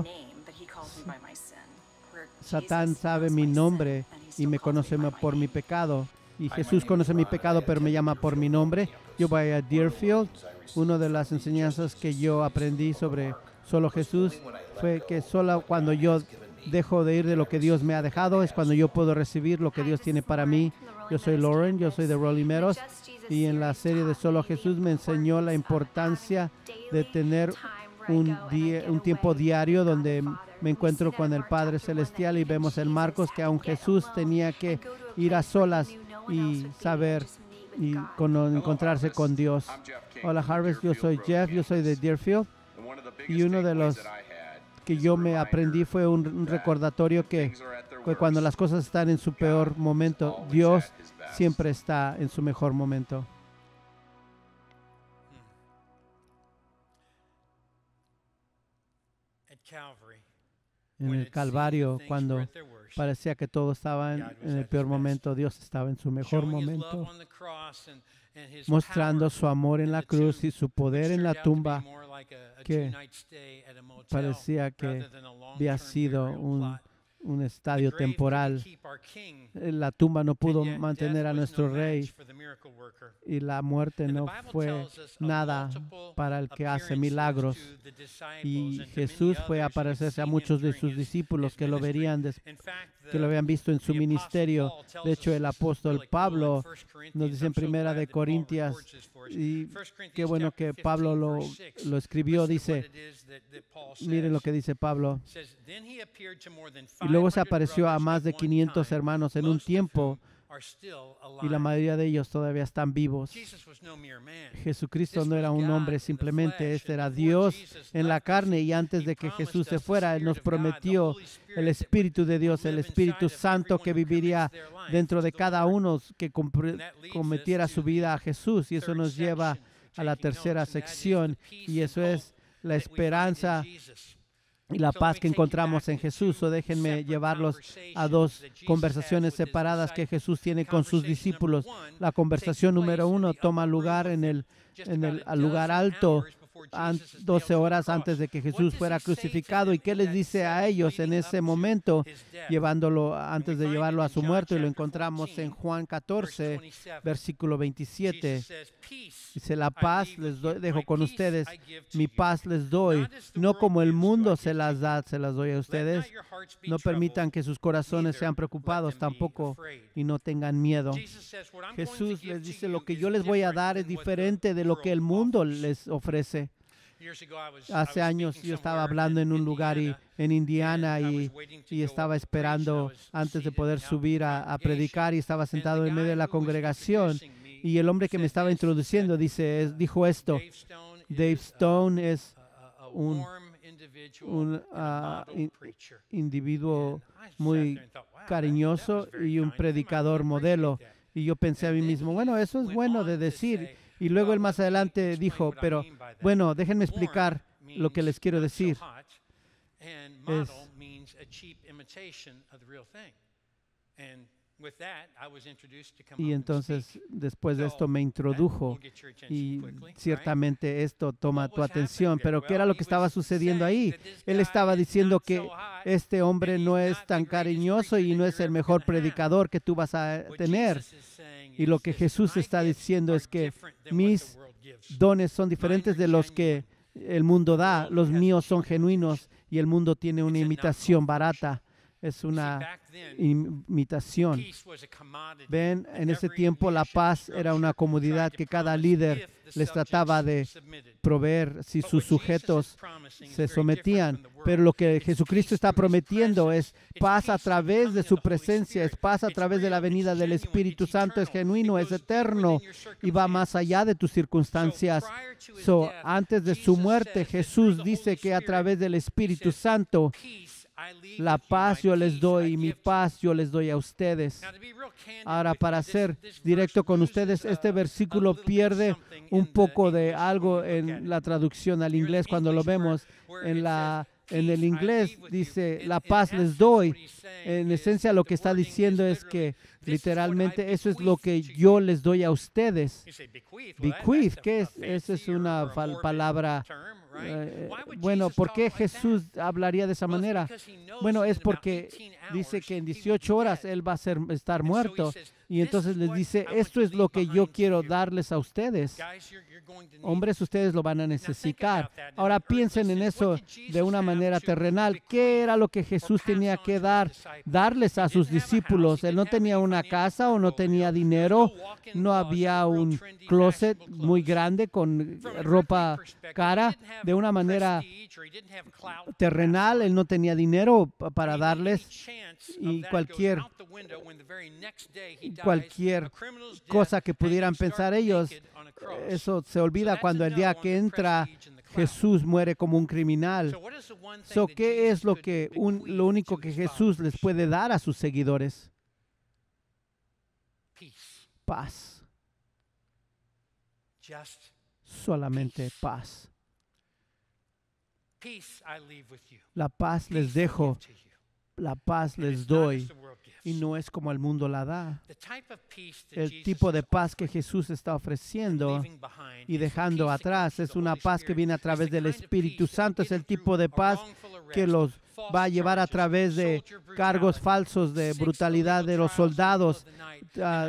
Satán sabe mi nombre y me conoce por mi pecado, y Jesús conoce mi pecado pero me llama por mi nombre. Yo voy a Deerfield. Una de las enseñanzas que yo aprendí sobre Solo Jesús fue que solo cuando yo dejo de ir de lo que Dios me ha dejado es cuando yo puedo recibir lo que Dios tiene para mí. Yo soy Lauren, yo soy de Rolling Meadows, y en la serie de Solo Jesús me enseñó la importancia de tener un, día, un tiempo diario donde me encuentro con el Padre Celestial, y vemos en Marcos que aún Jesús tenía que ir a solas y saber y con, encontrarse con Dios. Hola, Harvest, yo soy Jeff, yo soy de Deerfield, y uno de los que yo me aprendí fue un, un recordatorio que, que cuando las cosas están en su peor momento, Dios siempre está en su mejor momento. En el Calvario, cuando parecía que todo estaba en, en el peor momento, Dios estaba en su mejor momento, mostrando su amor en la cruz y su poder en la tumba, que parecía que había sido un, un estadio temporal. La tumba no pudo mantener a nuestro rey, y la muerte no fue nada para el que hace milagros. Y Jesús fue a aparecerse a muchos de sus discípulos que lo verían, que lo habían visto en su ministerio. De hecho, el apóstol Pablo nos dice en Primera de Corintias, y qué bueno que Pablo lo, lo escribió, dice, miren lo que dice Pablo. Y luego se apareció a más de quinientos hermanos en un tiempo, y la mayoría de ellos todavía están vivos. Jesucristo no era un hombre simplemente, este era Dios en la carne, y antes de que Jesús se fuera, Él nos prometió el Espíritu de Dios, el Espíritu Santo que viviría dentro de cada uno que cometiera su vida a Jesús. Y eso nos lleva a la tercera sección, y eso es la esperanza y la paz que encontramos en Jesús. O déjenme llevarlos a dos conversaciones separadas que Jesús tiene con sus discípulos. La conversación número uno toma lugar en el, en el lugar alto, doce horas antes de que Jesús fuera crucificado. ¿Y qué les dice a ellos en ese momento, llevándolo antes de llevarlo a su muerte? Y lo encontramos en Juan catorce, versículo veintisiete. Dice, la paz les doy, dejo con ustedes, mi paz les doy, no como el mundo se las da, se las doy a ustedes. No permitan que sus corazones sean preocupados tampoco, y no tengan miedo. Jesús les dice, lo que yo les voy a dar es diferente de lo que el mundo les ofrece. Hace años yo estaba hablando en un lugar y, en Indiana y, y estaba esperando antes de poder subir a, a predicar y estaba sentado en medio de la congregación y el hombre que me estaba introduciendo dice, es, dijo esto: Dave Stone es un, un uh, in, individuo muy cariñoso y un predicador modelo. Y yo pensé a mí mismo, bueno, eso es bueno de decir. Y luego él más adelante dijo, pero bueno, déjenme explicar lo que les quiero decir. Es, y entonces, después de esto me introdujo y ciertamente esto toma tu atención. Pero ¿qué era lo que estaba sucediendo ahí? Él estaba diciendo que este hombre no es tan cariñoso y no es el mejor predicador que tú vas a tener. Y lo que Jesús está diciendo es que mis dones son diferentes de los que el mundo da. Los míos son genuinos y el mundo tiene una imitación barata. Es una imitación. Ven, en ese tiempo la paz era una comodidad que cada líder les trataba de proveer si sus sujetos se sometían. Pero lo que Jesucristo está prometiendo es paz a través de su presencia, es paz a través de la venida del Espíritu Santo, es genuino, es eterno y va más allá de tus circunstancias. So, antes de su muerte, Jesús dice que a través del Espíritu Santo, la paz yo les doy y mi paz yo les doy a ustedes. Ahora, para ser directo con ustedes, este versículo pierde un poco de algo en la traducción al inglés cuando lo vemos. En, la, en el inglés dice, la paz les doy. En esencia lo que está diciendo es que literalmente eso es lo que yo les doy a ustedes. Bequeath, ¿qué es? Esa es una palabra. Eh, bueno, ¿por qué Jesús hablaría de esa manera? Bueno, es porque dice que en dieciocho horas Él va a ser, estar muerto. Y entonces les dice, esto es lo que yo quiero darles a ustedes. Hombres, ustedes lo van a necesitar. Ahora piensen en eso de una manera terrenal. ¿Qué era lo que Jesús tenía que dar, darles a sus discípulos? Él no tenía una casa o no tenía dinero. No había un closet muy grande con ropa cara. De una manera terrenal, Él no tenía dinero para darles. Y cualquier, cualquier cosa que pudieran pensar ellos, eso se olvida cuando el día que entra Jesús muere como un criminal. So, ¿qué es lo, que un, lo único que Jesús les puede dar a sus seguidores? Paz. Solamente paz. La paz les dejo, la paz les doy, y no es como el mundo la da. El tipo de paz que Jesús está ofreciendo y dejando atrás es una paz que viene a través del Espíritu Santo. Es el tipo de paz que los va a llevar a través de cargos falsos de brutalidad de los soldados uh,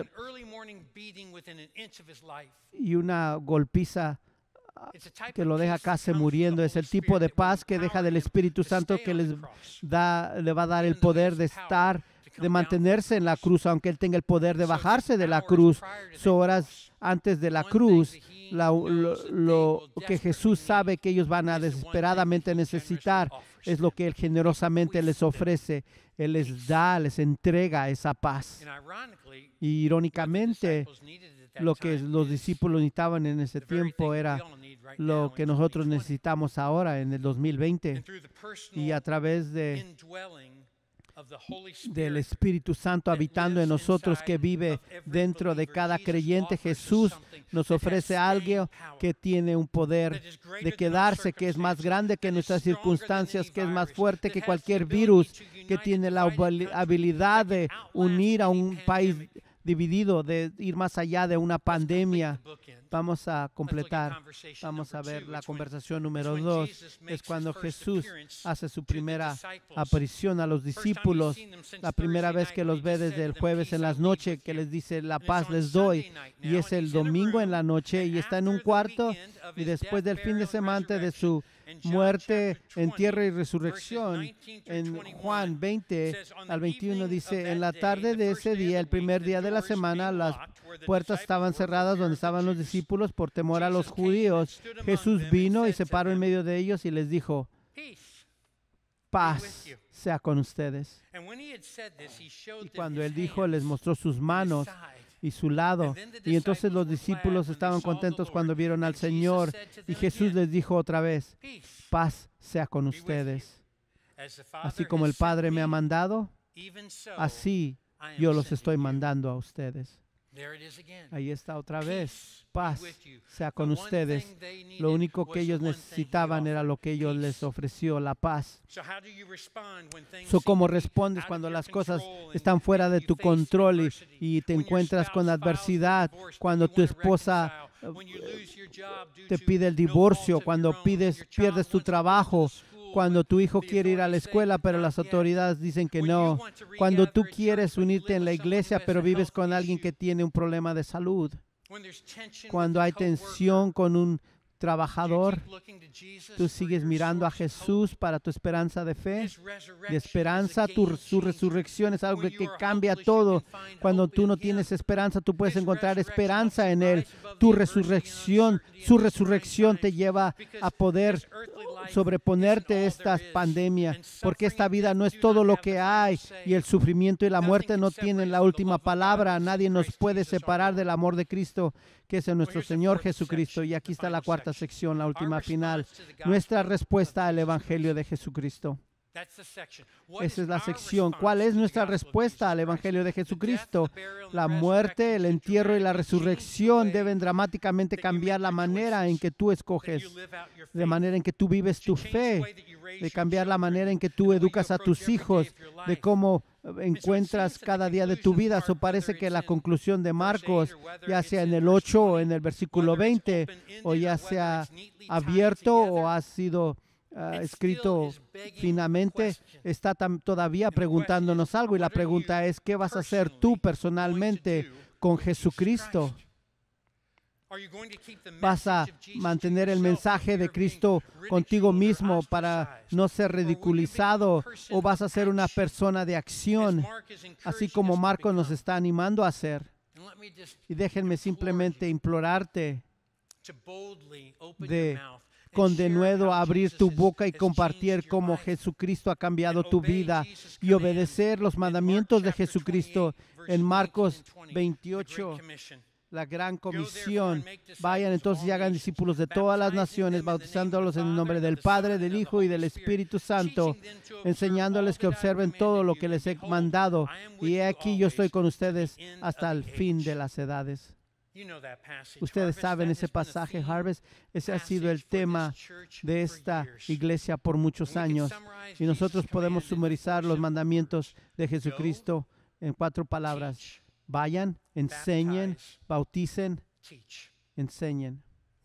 y una golpiza que lo deja casi muriendo. Es el tipo de paz que deja del Espíritu Santo que les da, le va a dar el poder de estar, de mantenerse en la cruz, aunque Él tenga el poder de bajarse de la cruz. So, horas antes de la cruz, la, lo, lo que Jesús sabe que ellos van a desesperadamente necesitar es lo que Él generosamente les ofrece. Él les da, les entrega esa paz. Y irónicamente, lo que los discípulos necesitaban en ese tiempo era lo que nosotros necesitamos ahora en el dos mil veinte. Y a través de, del Espíritu Santo habitando en nosotros, que vive dentro de cada creyente, Jesús nos ofrece algo que tiene un poder de quedarse, que es más grande que nuestras circunstancias, que es más fuerte que cualquier virus, que tiene la habilidad de unir a un país dividido, de ir más allá de una pandemia. Vamos a completar, vamos a ver la conversación número dos. Es cuando Jesús hace su primera aparición a los discípulos, la primera vez que los ve desde el jueves en las noches, que les dice, la paz les doy, y es el domingo en la noche, y está en un cuarto, y después del fin de semana de su muerte, entierro y resurrección, en Juan veinte al veintiuno dice, en la tarde de ese día, el primer día de la semana, las puertas estaban cerradas donde estaban los discípulos por temor a los judíos, Jesús vino y se paró en medio de ellos y les dijo, paz sea con ustedes. Y cuando Él dijo, les mostró sus manos y su lado. Y entonces los discípulos estaban contentos cuando vieron al Señor. Y Jesús les dijo otra vez, paz sea con ustedes. Así como el Padre me ha mandado, así yo los estoy mandando a ustedes. Ahí está otra vez. Paz sea con ustedes. Lo único que ellos necesitaban era lo que ellos les ofreció, la paz. So, ¿cómo respondes cuando las cosas están fuera de tu control y, y te encuentras con adversidad? Cuando tu esposa te pide el divorcio, cuando pides, pierdes tu trabajo, cuando tu hijo quiere ir a la escuela, pero las autoridades dicen que no. Cuando tú quieres unirte en la iglesia, pero vives con alguien que tiene un problema de salud. Cuando hay tensión con un trabajador, tú sigues mirando a Jesús para tu esperanza de fe, de esperanza. Tu, su resurrección es algo que, que cambia todo. Cuando tú no tienes esperanza, tú puedes encontrar esperanza en Él. Tu resurrección, su resurrección te lleva a poder sobreponerte a esta pandemia, porque esta vida no es todo lo que hay y el sufrimiento y la muerte no tienen la última palabra. Nadie nos puede separar del amor de Cristo, que es en nuestro Señor Jesucristo. Y aquí está la cuarta sección, la última final. Nuestra respuesta al Evangelio de Jesucristo. Esa es la sección. ¿Cuál es nuestra respuesta al Evangelio de Jesucristo? La muerte, el entierro y la resurrección deben dramáticamente cambiar la manera en que tú escoges, de manera en que tú vives tu fe, de cambiar la manera en que tú educas a tus hijos, de cómo encuentras cada día de tu vida. Eso parece que la conclusión de Marcos, ya sea en el ocho o en el versículo veinte, o ya sea abierto o ha sido Uh, escrito finamente, está tam, todavía preguntándonos algo, y la pregunta es, ¿qué vas a hacer tú personalmente con Jesucristo? ¿Vas a mantener el mensaje de Cristo contigo mismo para no ser ridiculizado, o vas a ser una persona de acción, así como Marcos nos está animando a hacer? Y déjenme simplemente implorarte de con denuedo abrir tu boca y compartir cómo Jesucristo ha cambiado tu vida y obedecer los mandamientos de Jesucristo. En Marcos veintiocho, la gran comisión. Vayan entonces y hagan discípulos de todas las naciones, bautizándolos en el nombre del Padre, del Hijo y del Espíritu Santo, enseñándoles que observen todo lo que les he mandado. Y he aquí, yo estoy con ustedes hasta el fin de las edades. Ustedes saben ese pasaje, Harvest. Ese ha sido el tema de esta iglesia por muchos años. Y nosotros podemos sumarizar los mandamientos de Jesucristo en cuatro palabras. Vayan, enseñen, bauticen, enseñen.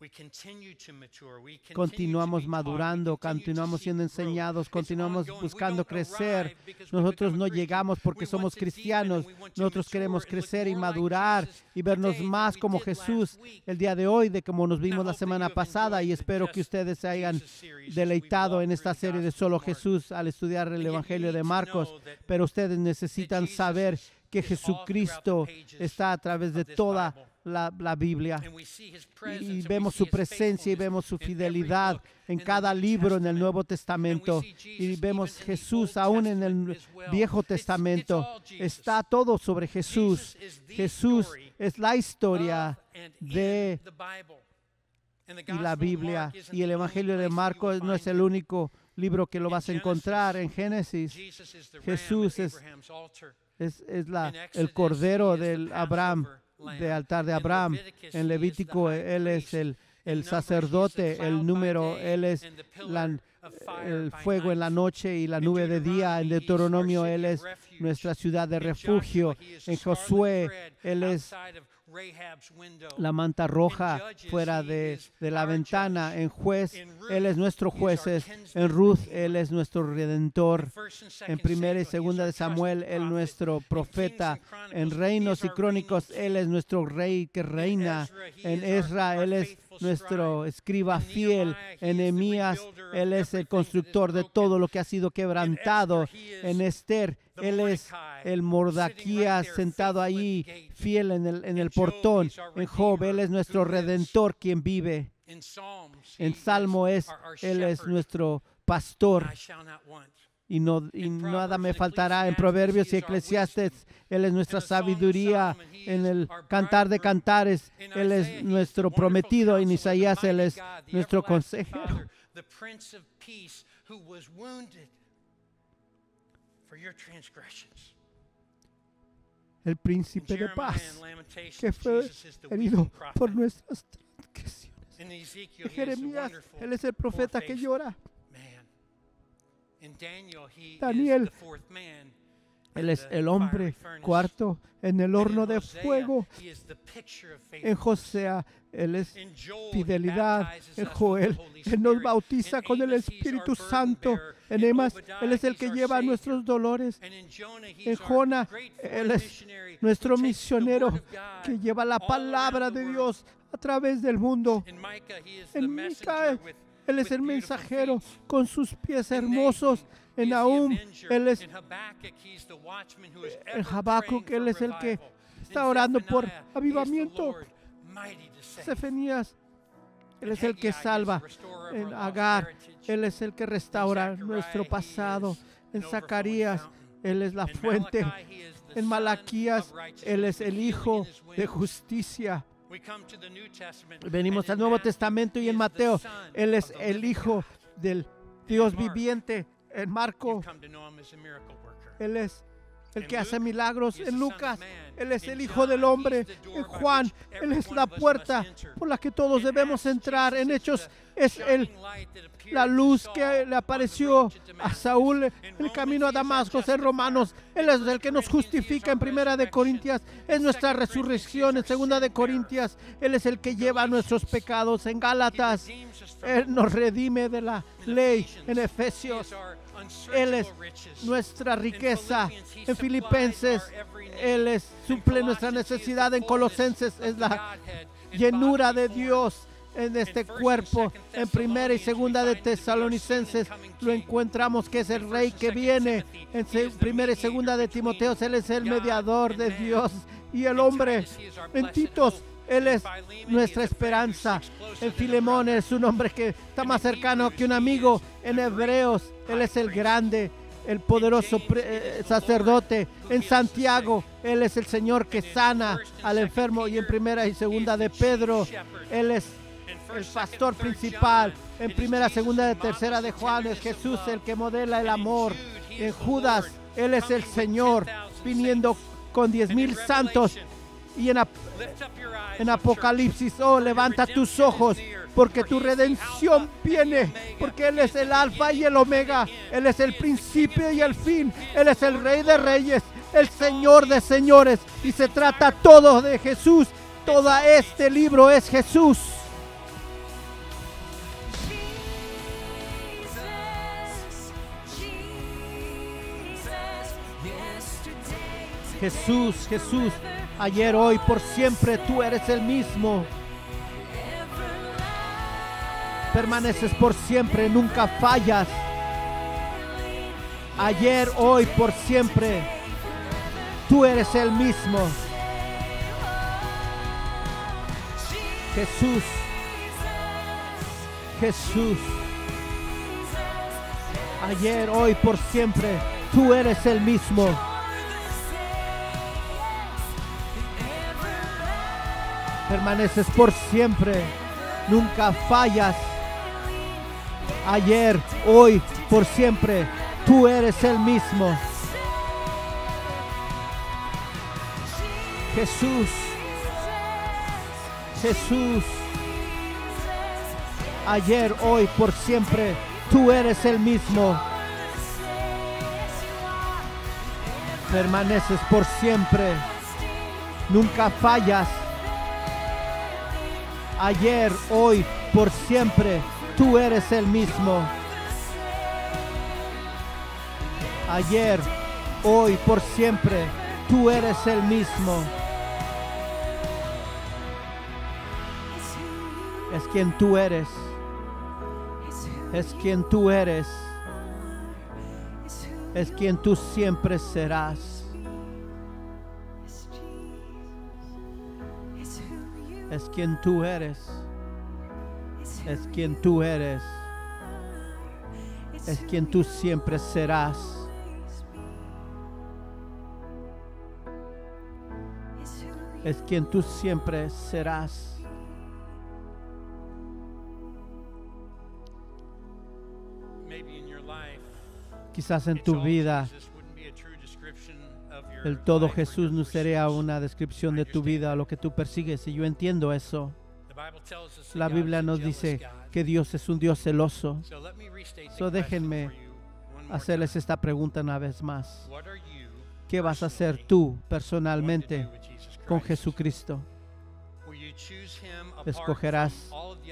Continuamos madurando, continuamos siendo enseñados, continuamos buscando crecer. Nosotros no llegamos porque somos cristianos. Nosotros queremos crecer y madurar y vernos más como Jesús el día de hoy, de como nos vimos la semana pasada. Y espero que ustedes se hayan deleitado en esta serie de Solo Jesús al estudiar el Evangelio de Marcos. Pero ustedes necesitan saber que Jesucristo está a través de toda La, la Biblia, y vemos su presencia y vemos su fidelidad en cada libro en el Nuevo Testamento, y vemos Jesús aún en el Viejo Testamento. Está todo sobre Jesús. Jesús es la historia de y la Biblia, y el Evangelio de Marcos no es el único libro que lo vas a encontrar. En Génesis, Jesús es, es, es la, el Cordero del Abraham, de altar de Abraham. En Levítico, Él es el, el sacerdote. El número, Él es la, el fuego en la noche y la nube de día. En Deuteronomio, Él es nuestra ciudad de refugio. En Josué, Él es la manta roja fuera de, de la ventana. En Juez, Él es nuestro juez. En Ruth, Él es nuestro redentor. En Primera y Segunda de Samuel, Él es nuestro profeta. En Reinos y Crónicos, Él es nuestro rey que reina. En Ezra, Él es nuestro escriba fiel. En Nehemías, Él es el constructor de todo lo que ha sido quebrantado. En Esther, Él es el Mordaquías sentado ahí, fiel en el, en el portón. En Job, Él es nuestro Redentor, quien vive. En Salmo, es, Él es nuestro pastor. Y, no, y nada me faltará. En Proverbios y Eclesiastes, Él es nuestra sabiduría. En el Cantar de Cantares, Él es nuestro prometido. En Isaías, Él es nuestro consejero. El príncipe de paz, que fue herido por nuestras transgresiones. En Jeremías, Él es el profeta que llora. Daniel, Él es el hombre cuarto en el horno de fuego. En José, Él es fidelidad. En Joel, Él nos bautiza con el Espíritu Santo. En Emas, Él es el que lleva nuestros dolores. En Jona, Él es nuestro misionero que lleva la palabra de Dios a través del mundo. En Mica, Él es el mensajero con sus pies hermosos. En Nahum, Él es en Habacuc, Él es el que está orando por avivamiento. Sefenías, Él es el que salva. En Agar, Él es el que restaura nuestro pasado. En Zacarías, Él es la fuente. En Malaquías, Él es el Hijo de justicia. Venimos al Nuevo Testamento y en Mateo, Él es el Hijo del Dios viviente. En Marco, Él es el que hace milagros. En Lucas, Él es el Hijo del Hombre. En Juan, Él es la puerta por la que todos debemos entrar. En Hechos, es el, la luz que le apareció a Saúl en el camino a Damasco. En Romanos, Él es el que nos justifica. En Primera de Corintias, es nuestra resurrección. En Segunda de Corintias, Él es el que lleva nuestros pecados. En Gálatas, Él nos redime de la ley. En Efesios, Él es nuestra riqueza. En Filipenses, Él es, suple nuestra necesidad. En Colosenses, es la llenura de Dios en este cuerpo. En Primera y Segunda de Tesalonicenses lo encontramos que es el Rey que viene. En Primera y Segunda de Timoteo, Él es el mediador de Dios y el hombre. En Titos, Él es nuestra esperanza. En Filemón, es un hombre que está más cercano que un amigo. En Hebreos, Él es el grande, el poderoso eh, sacerdote. En Santiago, Él es el Señor que sana al enfermo. Y en Primera y Segunda de Pedro, Él es el pastor principal. En Primera, Segunda de Tercera de Juan, es Jesús el que modela el amor. En Judas, Él es el Señor viniendo con diez mil santos. Y en, en Apocalipsis, oh, levanta tus ojos, porque tu redención viene, porque Él es el alfa y el omega. Él es el principio y el fin. Él es el Rey de reyes, el Señor de señores. Y se trata todo de Jesús. Todo este libro es Jesús. Jesús, Jesús, ayer, hoy, por siempre, tú eres el mismo. Permaneces por siempre, nunca fallas. Ayer, hoy, por siempre, tú eres el mismo. Jesús, Jesús, ayer, hoy, por siempre, tú eres el mismo. Permaneces por siempre, nunca fallas. Ayer, hoy, por siempre, tú eres el mismo. Jesús, Jesús, ayer, hoy, por siempre, tú eres el mismo. Permaneces por siempre, nunca fallas. Ayer, hoy, por siempre, tú eres el mismo. Ayer, hoy, por siempre, tú eres el mismo. Es quien tú eres. Es quien tú eres. Es quien tú siempre serás. Es quien tú eres. Es quien tú eres. Es quien tú siempre serás. Es quien tú siempre serás. Quizás en tu vida el todo Jesús no sería una descripción de tu vida, lo que tú persigues, y yo entiendo eso. La Biblia nos dice que Dios es un Dios celoso. So déjenme hacerles esta pregunta una vez más. ¿Qué vas a hacer tú personalmente con Jesucristo? ¿Escogerás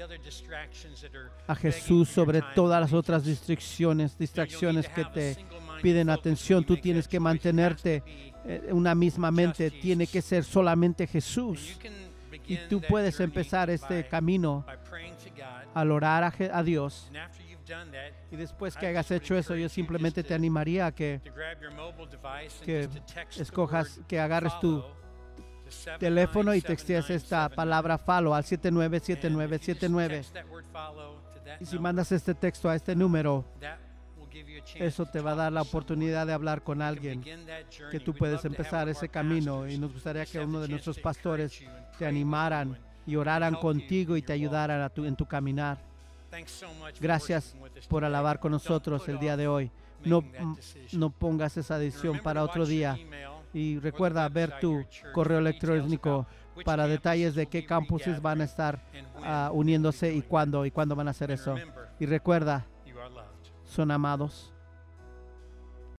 a Jesús sobre todas las otras distracciones, distracciones que te piden atención? Tú tienes que mantenerte en una misma mente. Tiene que ser solamente Jesús. Y tú puedes empezar este camino al orar a, a Dios. Y después que hayas hecho eso, yo simplemente te animaría a que, que escojas, que agarres tu teléfono y textees esta palabra follow al siete nueve siete nueve siete nueve. Y si mandas este texto a este número, eso te va a dar la oportunidad de hablar con alguien, que tú puedes empezar ese camino. Y nos gustaría que uno de nuestros pastores te animaran y oraran contigo y te ayudaran a tu, en tu caminar. Gracias por alabar con nosotros el día de hoy. No, no pongas esa decisión para otro día. Y recuerda ver tu correo electrónico para detalles de qué campuses van a estar uh, uniéndose y cuándo y cuándo van a hacer eso. Y recuerda, son amados.